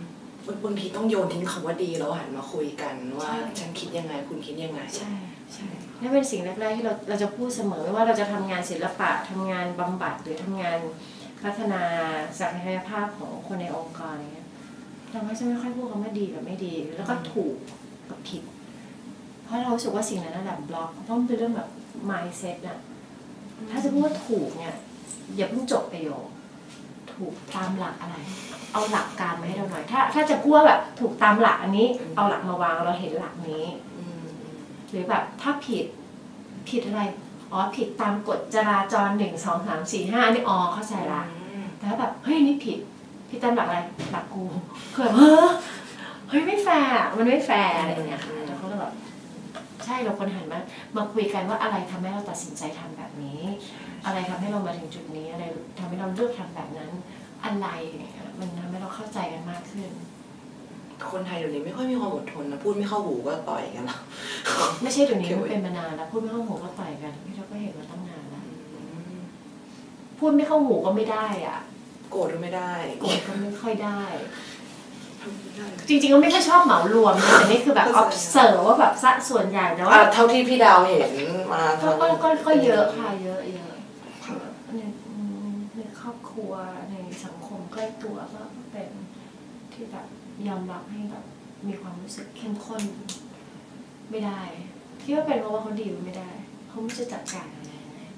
บางทีต้องโยนทิ้งคำว่าดีแล้วหันมาคุยกันว่าฉันคิดยังไงคุณคิดยังไงใช่ใช่นี่เป็นสิ่งแรกๆที่เราเราจะพูดเสมอไม่ว่าเราจะทำงานศิลปะทำงานบำบัดหรือทำงานพัฒนาศักยภาพของคนในองค์กรอะไรเงี้ยเราไม่จะไม่ค่อยพูดคำว่าดีกับไม่ดีแล้วก็ถูกกับผิดเพราะเรารู้สึกว่าสิ่งนั้นนั่นแหละบล็อกต้องเป็นเรื่องแบบ mindset อะถ้าจะพูดว่าถูกเนี่ยอย่าเพิ่งจบประโยคถูกตามหลักอะไรเอาหลักการมาให้เราหน่อยถ้าถ้าจะพูดว่าแบบถูกตามหลักอันนี้เอาหลักมาวางเราเห็นหลักนี้หรือแบบถ้าผิดผิดอะไรอ๋อผิดตามกฎจราจรหนึ่งสองสามสี่ห้าอันนี้อ๋อเข้าใจละแต่ถ้าแบบเฮ้ยนี่ผิดผิดตามหลักอะไรหลักกูคือแบบเฮ้ยเฮ้ยไม่แฟร์มันไม่แฟร์อะไรอย่างเงี้ยค่ะแล้วเขาก็แบบใช่เราควรหันมามาคุยกันว่าอะไรทำให้เราตัดสินใจทำแบบนี้อะไรทำให้เรามาถึงจุดนี้อะไรทำให้เราเลือกทำแบบนั้นอะไรเนี่ยมันทำให้เราเข้าใจกันมากขึ้นคนไทยเดี๋ยวนี้ไม่ค่อยมีความอดทนนะพูดไม่เข้าหูก็ต่อยกันแล้วไม่ใช่เดี๋ยวนี้มันเป็นมานานแล้วพูดไม่เข้าหูก็ต่อยกันที่เราก็เห็นมาตั้งนานแล้วพูดไม่เข้าหูก็ไม่ได้อ่ะโกรธก็ไม่ได้โกรธก็ไม่ค่อยได้จริงๆก็ไม่ค่อยชอบเหมารวมนะแต่นี่คือแบบ observe ว่าแบบซะส่วนใหญ่แล้วเท่าที่พี่ดาวเห็นมาก็ก็ก็เยอะค่ะเยอะเยอะในในครอบครัวในสังคมใกล้ตัวก็เป็นที่แบบยอมรับให้แบบมีความรู้สึกเข้มข้นไม่ได้ที่ว่าเป็นเพราะว่าเขาดีไม่ได้เขาไม่จะจัดการอะไร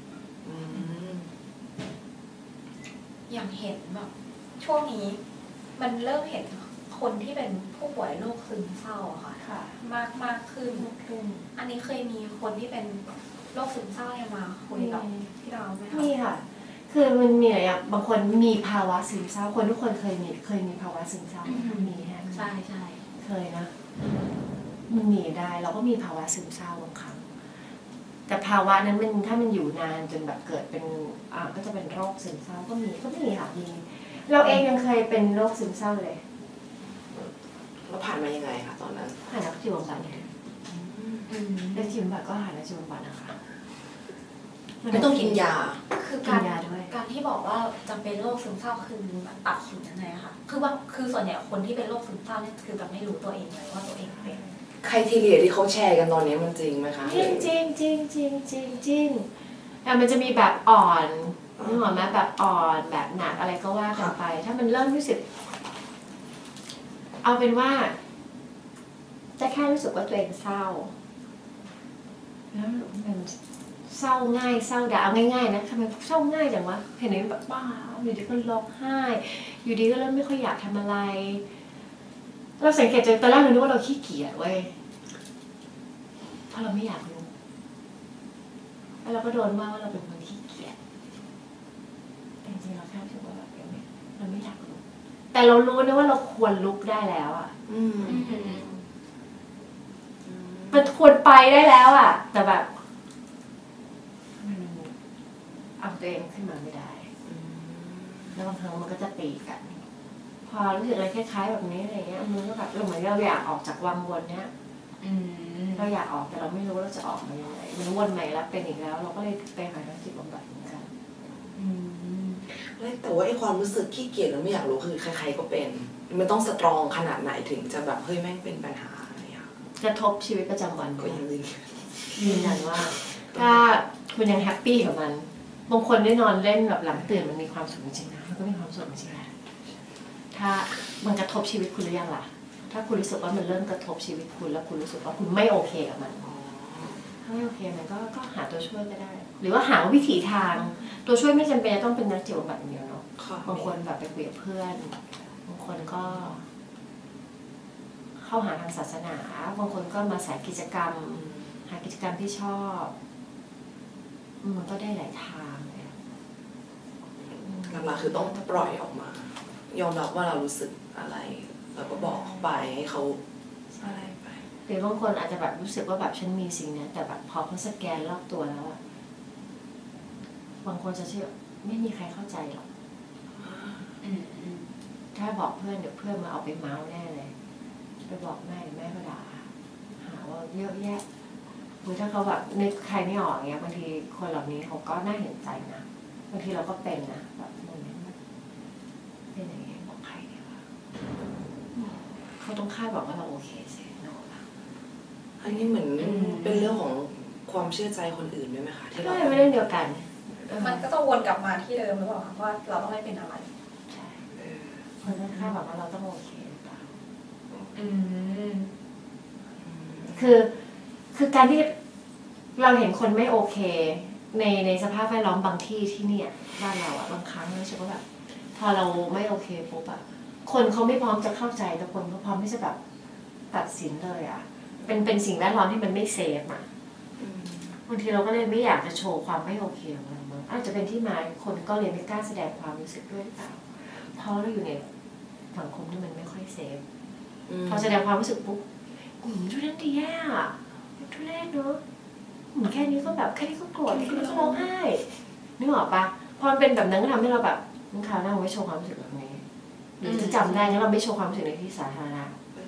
อย่างเห็นแบบช่วงนี้มันเริ่มเห็นคนที่เป็นผู้ป่วยโรคซึมเศร้าอะค่ะมากมากขึ้นอันนี้เคยมีคนที่เป็นโรคซึมเศร้ามาคุยกับพี่เราไหมคะมีค่ะคือมันมีอะไรบางคนมีภาวะซึมเศร้าคนทุกคนเคยมีเคยมีภาวะซึมเศร้ามีฮะใช่ใช่เคยนะมันมีได้เราก็มีภาวะซึมเศร้าบางครั้งแต่ภาวะนั้นมันถ้ามันอยู่นานจนแบบเกิดเป็นอ่าก็จะเป็นโรคซึมเศร้าก็มีก็มีค่ะมีเราเองยังเคยเป็นโรคซึมเศร้าเลยแล้วผ่านมายังไงคะตอนนั้นผ่านนักจิตบำบัดเนี่ยนักจิตบำบัดก็หานักจิตบำบัดนะคะไม่ต้องกินยาคือการการที่บอกว่าจะเป็นโรคซึมเศร้าคือตัดสินยังไงคะคือว่าคือส่วนใหญ่คนที่เป็นโรคซึมเศร้าเนี่ยคือจะไม่รู้ตัวเองเลยว่าตัวเองเป็นใครทีเรียที่เขาแชร์กันตอนนี้มันจริงไหมคะจริงจริงจริงจริงจริงจริงแต่มันจะมีแบบอ่อนนึกออกไหมแบบอ่อนแบบหนักอะไรก็ว่ากันไปถ้ามันเริ่มรู้สึกเอาเป็นว่าจะแค่รู้สึกว่าตัวเองเศร้าแล้วมันเศร้าง่ายเศร้าด่าเอาง่ายๆนะทำไมเศร้าง่ายจังวะเห็นไหมแบบบ้าอยู่ดีก็ร้องไห้อยู่ดีก็เริ่มไม่ค่อยอยากทำอะไรเราสังเกตจากตอนแรกเราคิดว่าเราขี้เกียจเว้ยเพราะเราไม่อยากรู้แล้วเราก็โดนว่าว่าเราเป็นคนขี้เกียจแต่จริงๆเราแค่รู้สึกว่าแบบเราไม่อยากรู้แต่เรารู้นะว่าเราควรลุกได้แล้วอ่ะมันควรไปได้แล้วอ่ะแต่แบบมันเอาตัวเองขึ้นมาไม่ได้แล้วบางครั้งมันก็จะตีกันพอรู้สึกอะไรคล้ายๆแบบนี้อะไรเงี้ยมันก็แบบเหมือนเราอยากออกจากวังวนเนี้ยเราอยากออกแต่เราไม่รู้เราจะออกมายังไงมันวนใหม่แล้วเป็นอีกแล้วเราก็เลยไปหานักจิตบำบัดเหมือนกันแต่ว่าไอ้ความรู้สึกขี้เกียจแล้วไม่อยากรู้คือใครๆก็เป็นมันต้องสตรองขนาดไหนถึงจะแบบเฮ้ยแม่งเป็นปัญหาอะไรอย่างกระทบชีวิตประจำวันก็ยังยืนยันว่าถ้าคุณยังแฮปปี้กับมันบางคนได้นอนเล่นแบบหลังตื่นมันมีความสุขจริงนะมันก็มีความสุขจริงนะถ้ามันกระทบชีวิตคุณหรือยังล่ะถ้าคุณรู้สึกว่ามันเริ่มกระทบชีวิตคุณแล้วคุณรู้สึกว่าคุณไม่โอเคกับมันถ้าไม่โอเคมันก็ก็หาตัวช่วยก็ได้หรือว่าหาวิถีทางตัวช่วยไม่จำเป็นจะต้องเป็นนักจิตบำบัดอย่างเดียวเนาะบางคนแบบไปคุยกับเพื่อนบางคนก็เข้าหาทางศาสนาบางคนก็มาสายกิจกรรมหากิจกรรมที่ชอบมันก็ได้หลายทางเลยหลักๆคือต้องปล่อยออกมายอมรับว่าเรารู้สึกอะไรแล้วก็บอกเขาไปให้เขาอะไรไปหรือบางคนอาจจะแบบรู้สึกว่าแบบฉันมีสิ่งนี้แต่แบบพอเขาสแกนรอบตัวแล้วอะบางคนจะเชื่อไม่มีใครเข้าใจหรอกถ้าบอกเพื่อนเดี๋ยวเพื่อนมาเอาไปเมาส์แน่เลยไปบอกแม่แม่ก็ด่าหาว่าเยอะแยะคือถ้าเขาแบบนึกใครไม่ออกเงี้ยบางทีคนเหล่านี้เขาก็น่าเห็นใจนะบางทีเราก็เป็นนะแบบโมเมนต์เป็นอย่างเงี้ยบอกใครดีวะเขาต้องคาดหวังว่าเราโอเคสิเนาะอันนี้เหมือนเป็นเรื่องของความเชื่อใจคนอื่นด้วยไหมคะที่เราไม่เป็นเรื่องเดียวกันมันก็จะวนกลับมาที่เดิมหรือเปล่าคะว่าเราต้องไม่เป็นอะไรใช่คนต้องคาดหวังว่าเราต้องโอเคหรือเปล่าอืมคือคือการที่เราเห็นคนไม่โอเคในในสภาพแวดล้อมบางที่ที่เนี่ยบ้านเราอะบางครั้งเรารู้สึกว่าแบบพอเราไม่โอเคปุ๊บอะคนเขาไม่พร้อมจะเข้าใจแต่คนเขาพร้อมที่จะแบบตัดสินเลยอะเป็นเป็นสิ่งแวดล้อมที่มันไม่เซฟอะบางทีเราก็เลยไม่อยากจะโชว์ความไม่โอเคของเรามั้งอาจจะเป็นที่มาคนก็เลยไม่กล้าแสดงความรู้สึกด้วยหรือเปล่าเพราะเราอยู่ในสังคมที่มันไม่ค่อยเซฟพอแสดงความรู้สึกปุ๊บอืมทุเรศดีแย่อะทุเรศเนอะอืมแค่นี้ก็แบบแค่นี้ก็โกรธแค่นี้ก็ร้องไห้นึกออกปะพอมันเป็นแบบนั้นก็ทำให้เราแบบงั้นคราวหน้าเราไม่โชว์ความรู้สึกแบบนี้หรือจะจำได้งั้นเราไม่โชว์ความรู้สึกในที่สาธารณะ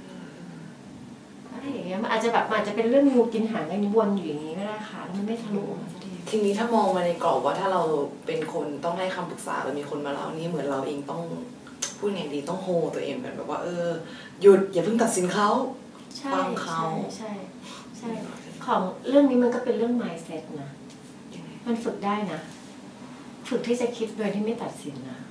อะไรอย่างเงี้ยมันอาจจะแบบอาจจะเป็นเรื่องงูกินหางกันวนอยู่อย่างนี้ก็ได้ค่ะแล้วมันไม่ทะลุออกมาสักทีทีนี้ถ้ามองมาในกรอบว่าถ้าเราเป็นคนต้องให้คำปรึกษาแล้วมีคนมาเล่านี่เหมือนเราเองต้องพูดไงดีต้องโฮตัวเองแบบว่าเออหยุดอย่าเพิ่งตัดสินเขาฟังเขาใช่ใช่ของเรื่องนี้มันก็เป็นเรื่อง mindset นะมันฝึกได้นะฝึกที่จะคิดโดยที่ไม่ตัดสินนะ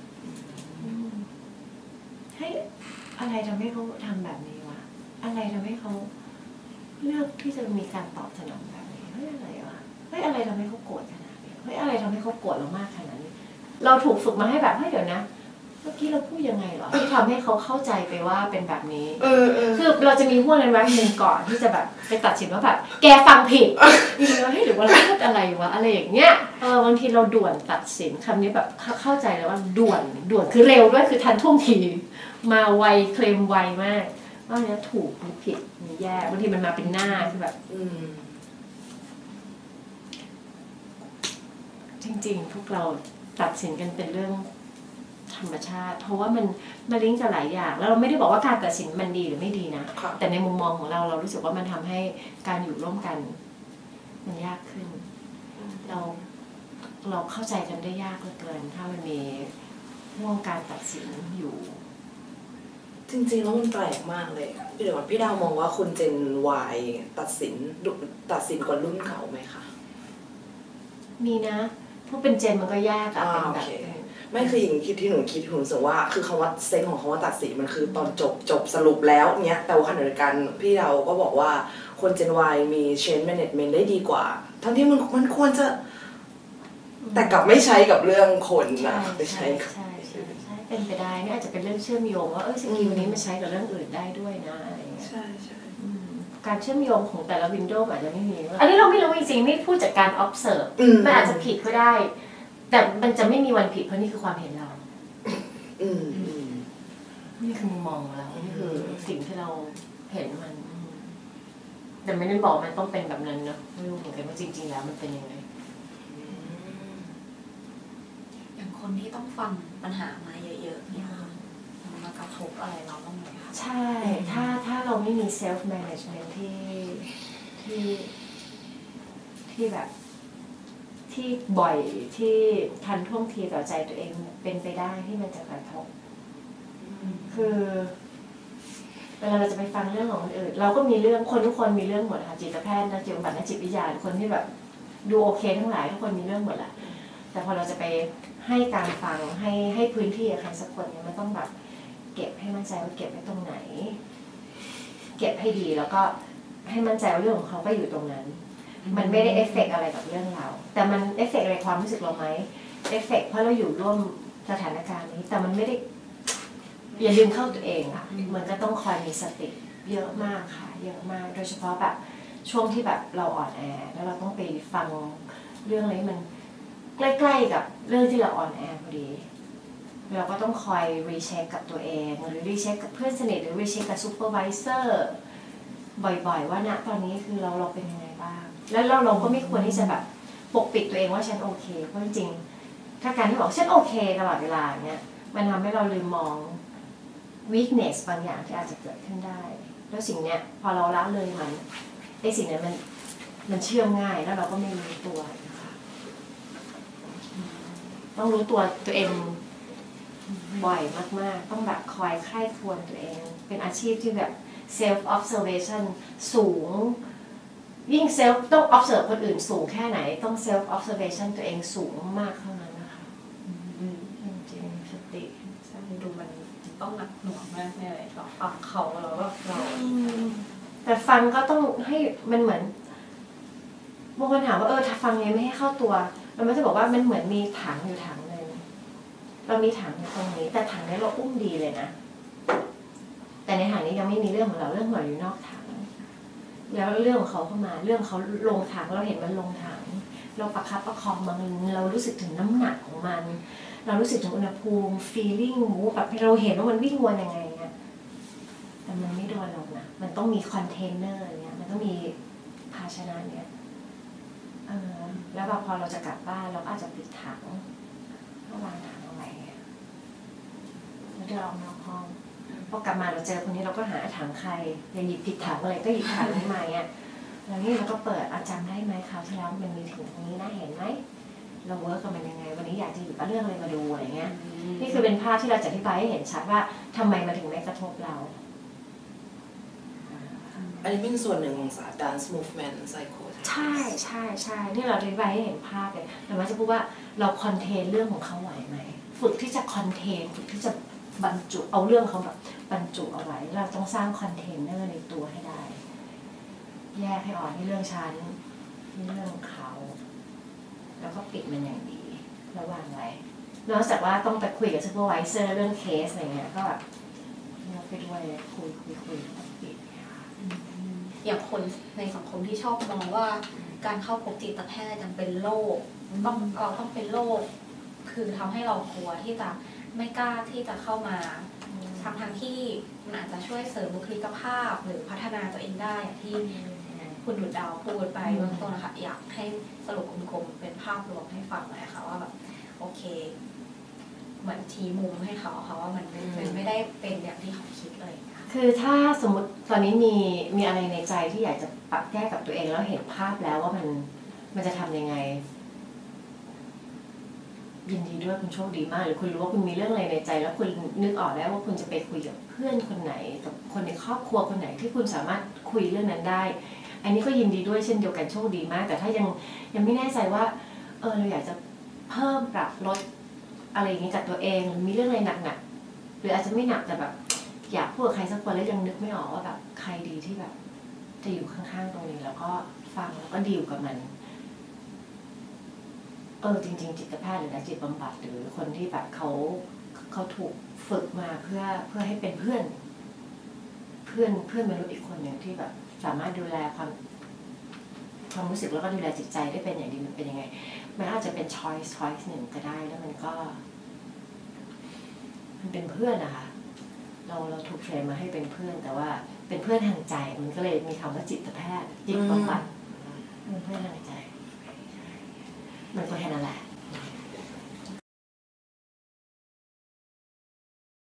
ให้อะไรทำให้เขาทำแบบนี้วะอะไรทำให้เขาเลือกที่จะมีการตอบสนองแบบนี้เฮ้ยอะไรวะเฮ้ยอะไรทำให้เขาโกรธขนาดนี้เฮ้ยอะไรทำให้เขาโกรธเรามากขนาดนี้เราถูกฝึกมาให้แบบเฮ้ยเดี๋ยวนะเมื่อกี้เราพูดยังไงหรอที่ทำให้เขาเข้าใจไปว่าเป็นแบบนี้คือเราจะมีห่วงนั้นไว้หนึ่งก่อนที่จะแบบไปตัดสินว่าแบบแกฟังผิดจริงๆแล้วให้หรือว่าเราพูดอะไรวะอะไรอย่างเงี้ยเออบางทีเราด่วนตัดสินคำนี้แบบเข้าใจแล้วว่าด่วนด่วนคือเร็วด้วยคือทันท่วงทีมาไวเคลมไวมากว่าเนี้ยถูกหรือผิดหรือแย่บางทีมันมาเป็นหน้าคือแบบจริงๆพวกเราตัดสินกันเป็นเรื่องธรรมชาติเพราะว่ามันมาลิงก์กับหลายอย่างแล้วเราไม่ได้บอกว่าการตัดสินมันดีหรือไม่ดีนะแต่ในมุมมองของเราเรารู้สึกว่ามันทำให้การอยู่ร่วมกันมันยากขึ้นเราเราเข้าใจกันได้ยากเหลือเกินถ้ามันมีห่วงการตัดสินอยู่จริงๆแล้วมันแปลกมากเลยพี่เดี๋ยวพี่ดาวมองว่าคนเจน Y ตัดสินตัดสินกว่ารุ่นเก่าไหมคะมีนะพวกเป็นเจนมันก็ยากอะเป็นแบบไม่คืออย่างคิดที่หนูคิดหนูรู้สึกว่าคือคำว่าเซนของคำว่าตัดสินมันคือตอนจบจบสรุปแล้วเนี้ยแต่ว่าขณะเดียวกันพี่เราก็บอกว่าคนเจน Y มี change management ได้ดีกว่าทั้งที่มันมันควรจะแต่กลับไม่ใช้กับเรื่องคนนะไม่ใช่ใช่ใช่ใช่เป็นไปได้นี่อาจจะเป็นเรื่องเชื่อมโยงว่าเออสกิลนี้มันใช้กับเรื่องอื่นได้ด้วยนะอะไรเงี้ยใช่ใช่การเชื่อมโยงของแต่ละวินโดว์อาจจะไม่มีอันนี้เราไม่รู้จริงๆนี่พูดจากการ observe มันอาจจะผิดก็ได้แต่มันจะไม่มีวันผิดเพราะนี่คือความเห็นเรานี่คือมุมมองเรานี่คือสิ่งที่เราเห็นมันแต่ไม่ได้บอกมันต้องเป็นแบบนั้นเนอะไม่รู้เหมือนกันว่าจริงๆแล้วมันเป็นยังไงอย่างคนที่ต้องฟังปัญหามาเยอะๆเนี่ยมันมากระทบอะไรเราบ้างไหมคะใช่ถ้าถ้าเราไม่มี self management ที่ที่ที่แบบที่บ่อยที่ทันท่วงทีต่อใจตัวเองเป็นไปได้ที่มันจะกระทบคือเวลาเราจะไปฟังเรื่องของคนอื่นเราก็มีเรื่องคนทุกคนมีเรื่องหมดค่ะจิตแพทย์นักจิตบำบัดนักจิตวิทยาคนที่แบบดูโอเคทั้งหลายทุกคนมีเรื่องหมดแหละแต่พอเราจะไปให้การฟังให้ให้พื้นที่กับใครสักคนเนี่ยมันต้องแบบเก็บให้มั่นใจว่าเก็บไว้ตรงไหนเก็บให้ดีแล้วก็ให้มั่นใจว่าเรื่องของเขาก็อยู่ตรงนั้นมันไม่ได้เอฟเฟกต์อะไรกับเรื่องเราแต่มันเอฟเฟกต์อะไรความรู้สึกเราไหมเอฟเฟกต์เพราะเราอยู่ร่วมสถานการณ์นี้แต่มันไม่ได้อย่าลืมเข้าตัวเองอ่ะมันก็ต้องคอยมีสติเยอะมากค่ะเยอะมากโดยเฉพาะแบบช่วงที่แบบเราอ่อนแอแล้วเราต้องไปฟังเรื่องอะไรมันใกล้ๆกับเรื่องที่เราอ่อนแอพอดีเราก็ต้องคอยรีเช็คกับตัวเองหรือรีเช็คกับเพื่อนสนิทหรือรีเช็คกับซูเปอร์วิเซอร์บ่อยๆว่าณตอนนี้คือเราเราเป็นยังไงบ้างแล้วเราเราก็ไม่ควรที่จะแบบปกปิดตัวเองว่าฉันโอเคเพราะจริงๆถ้าการที่บอกฉันโอเคตลอดเวลาเนี่ยมันทำให้เราลืมมอง weakness บางอย่างที่อาจจะเกิดขึ้นได้แล้วสิ่งเนี้ยพอเราละเลยมันไอ้สิ่งนั้นมันมันเชื่อมง่ายแล้วเราก็ไม่รู้ตัวนะคะต้องรู้ตัวตัวเองบ่อยมากๆต้องแบบคอยใคร่ครวญตัวเอง เป็นอาชีพที่แบบ self observation สูงยิ่ง self ต้อง observe คนอื่นสูงแค่ไหนต้อง self observation ตัวเองสูงมากเท่านั้นนะคะจริงๆสติใช่ดูมันต้องหนักหน่วงมากแน่เลยต่อฟังเขาแล้วก็เราแต่ฟังก็ต้องให้มันเหมือนบางคนถามว่าเออถ้าฟังยังไม่ให้เข้าตัวเราไม่จะบอกว่ามันเหมือนมีถังอยู่ถังนึงเรามีถังอยู่ตรงนี้แต่ถังนี้เราอุ้มดีเลยนะแต่ในถังนี้ยังไม่มีเรื่องของเราเรื่องของเราอยู่นอกถังแล้วเรื่องของเขาเข้ามาเรื่องเขาลงถังเราเห็นมันลงถังเราประคับประคองมันเรารู้สึกถึงน้ำหนักของมันเรารู้สึกถึงอุณหภูมิ feeling แบบเราเห็นว่ามันวิ่งวนยังไงเงี้ยแต่มันไม่โดนเรานะมันต้องมีคอนเทนเนอร์เนี้ยมันต้องมีภาชนะเนี้ยเออแล้วพอเราจะกลับบ้านเราก็อาจจะปิดถังก็วางถังเอาไว้แล้วเดินออกนอกห้องพอกลับมาเราเจอคนนี้เราก็หาถังใครอย่าหยิบผิดถังอะไรก็หยิบถังนี้มาเงี้ยแล้วนี่เราก็เปิดอาจารย์ได้ไหมคราวที่แล้วมันมีถึงตรงนี้นะเห็นไหมเราเวิร์กกับมันยังไงวันนี้อยากจะหยิบเรื่องอะไรมาดูอะไรเงี้ยนี่คือเป็นภาพที่เราจะอธิบายให้เห็นชัดว่าทำไมมาถึงไม่กระทบเราอันนี้เป็นส่วนหนึ่งของศาสตร์ dance movement psycho ใช่ใช่ใช่นี่เราอธิบายให้เห็นภาพเลยแต่ว่าจะพูดว่าเราคอนเทนเรื่องของเขาไหวไหมฝึกที่จะคอนเทนฝึกที่จะบรรจุเอาเรื่องเขาแบบบรรจุเอาไว้เราต้องสร้างคอนเทนเนอร์ในตัวให้ได้แยกให้ออกที่เรื่องฉันที่เรื่องเขาแล้วก็ปิดมันอย่างดีระวางไว้นอกจากว่าต้องไปคุยกับซูเปอร์ไวเซอร์เรื่องเคสอะไรเงี้ยก็แบบเราไปด้วยคุยคุยคุยปิดอย่างคนในสังคมที่ชอบมองว่าการเข้าพบจิตแพทย์ยังเป็นโรคต้องเราต้องเป็นโรคคือทำให้เรากลัวที่จะไม่กล้าที่จะเข้ามาทำทางที่มันอาจจะช่วยเสริมบุคลิกภาพหรือพัฒนาตัวเองได้อย่างที่คุณดุจดาวพูดไปเบื้องต้นนะคะอยากให้สรุปคมๆเป็นภาพรวมให้ฟังหน่อยค่ะว่าแบบโอเคเหมือนชี้มุมให้เขาค่ะว่ามันไม่ได้เป็นอย่างที่เขาคิดเลยคือถ้าสมมติตอนนี้มีมีอะไรในใจที่อยากจะปรับแก้กับตัวเองแล้วเห็นภาพแล้วว่ามันมันจะทำยังไงยินดีด้วยคุณโชคดีมากหรือคุณรู้ว่าคุณมีเรื่องอะไรในใจแล้วคุณนึกออกแล้วว่าคุณจะไปคุยกับเพื่อนคนไหนกับคนในครอบครัวคนไหนที่คุณสามารถคุยเรื่องนั้นได้อันนี้ก็ยินดีด้วยเช่นเดียวกันโชคดีมากแต่ถ้ายังยังไม่แน่ใจว่าเออเราอยากจะเพิ่มปรับลดอะไรอย่างนี้จากตัวเองมีเรื่องอะไรหนักๆหรืออาจจะไม่หนักแต่แบบอยากพูดกับใครสักคนแล้วยังนึกไม่ออกว่าแบบใครดีที่แบบจะอยู่ข้างๆตรงนี้แล้วก็ฟังแล้วก็ดีลกับมันเออจริงๆจิตแพทย์หรือนักจิตบำบัดหรือคนที่แบบเขาเขาถูกฝึกมาเพื่อเพื่อให้เป็นเพื่อนเพื่อนเพื่อนมนุษย์อีกคนหนึ่งที่แบบสามารถดูแลความความรู้สึกแล้วก็ดูแลจิตใจได้เป็นอย่างดีมันเป็นยังไงมันอาจจะเป็น choice choice หนึ่งก็ได้แล้วมันก็มันเป็นเพื่อนนะคะเราเราถูกเทรนมาให้เป็นเพื่อนแต่ว่าเป็นเพื่อนทางใจมันก็เลยมีคำว่าจิตแพทย์จิตบำบัดเป็นเพื่อนทางใจมันก็แค่นั้นแหละ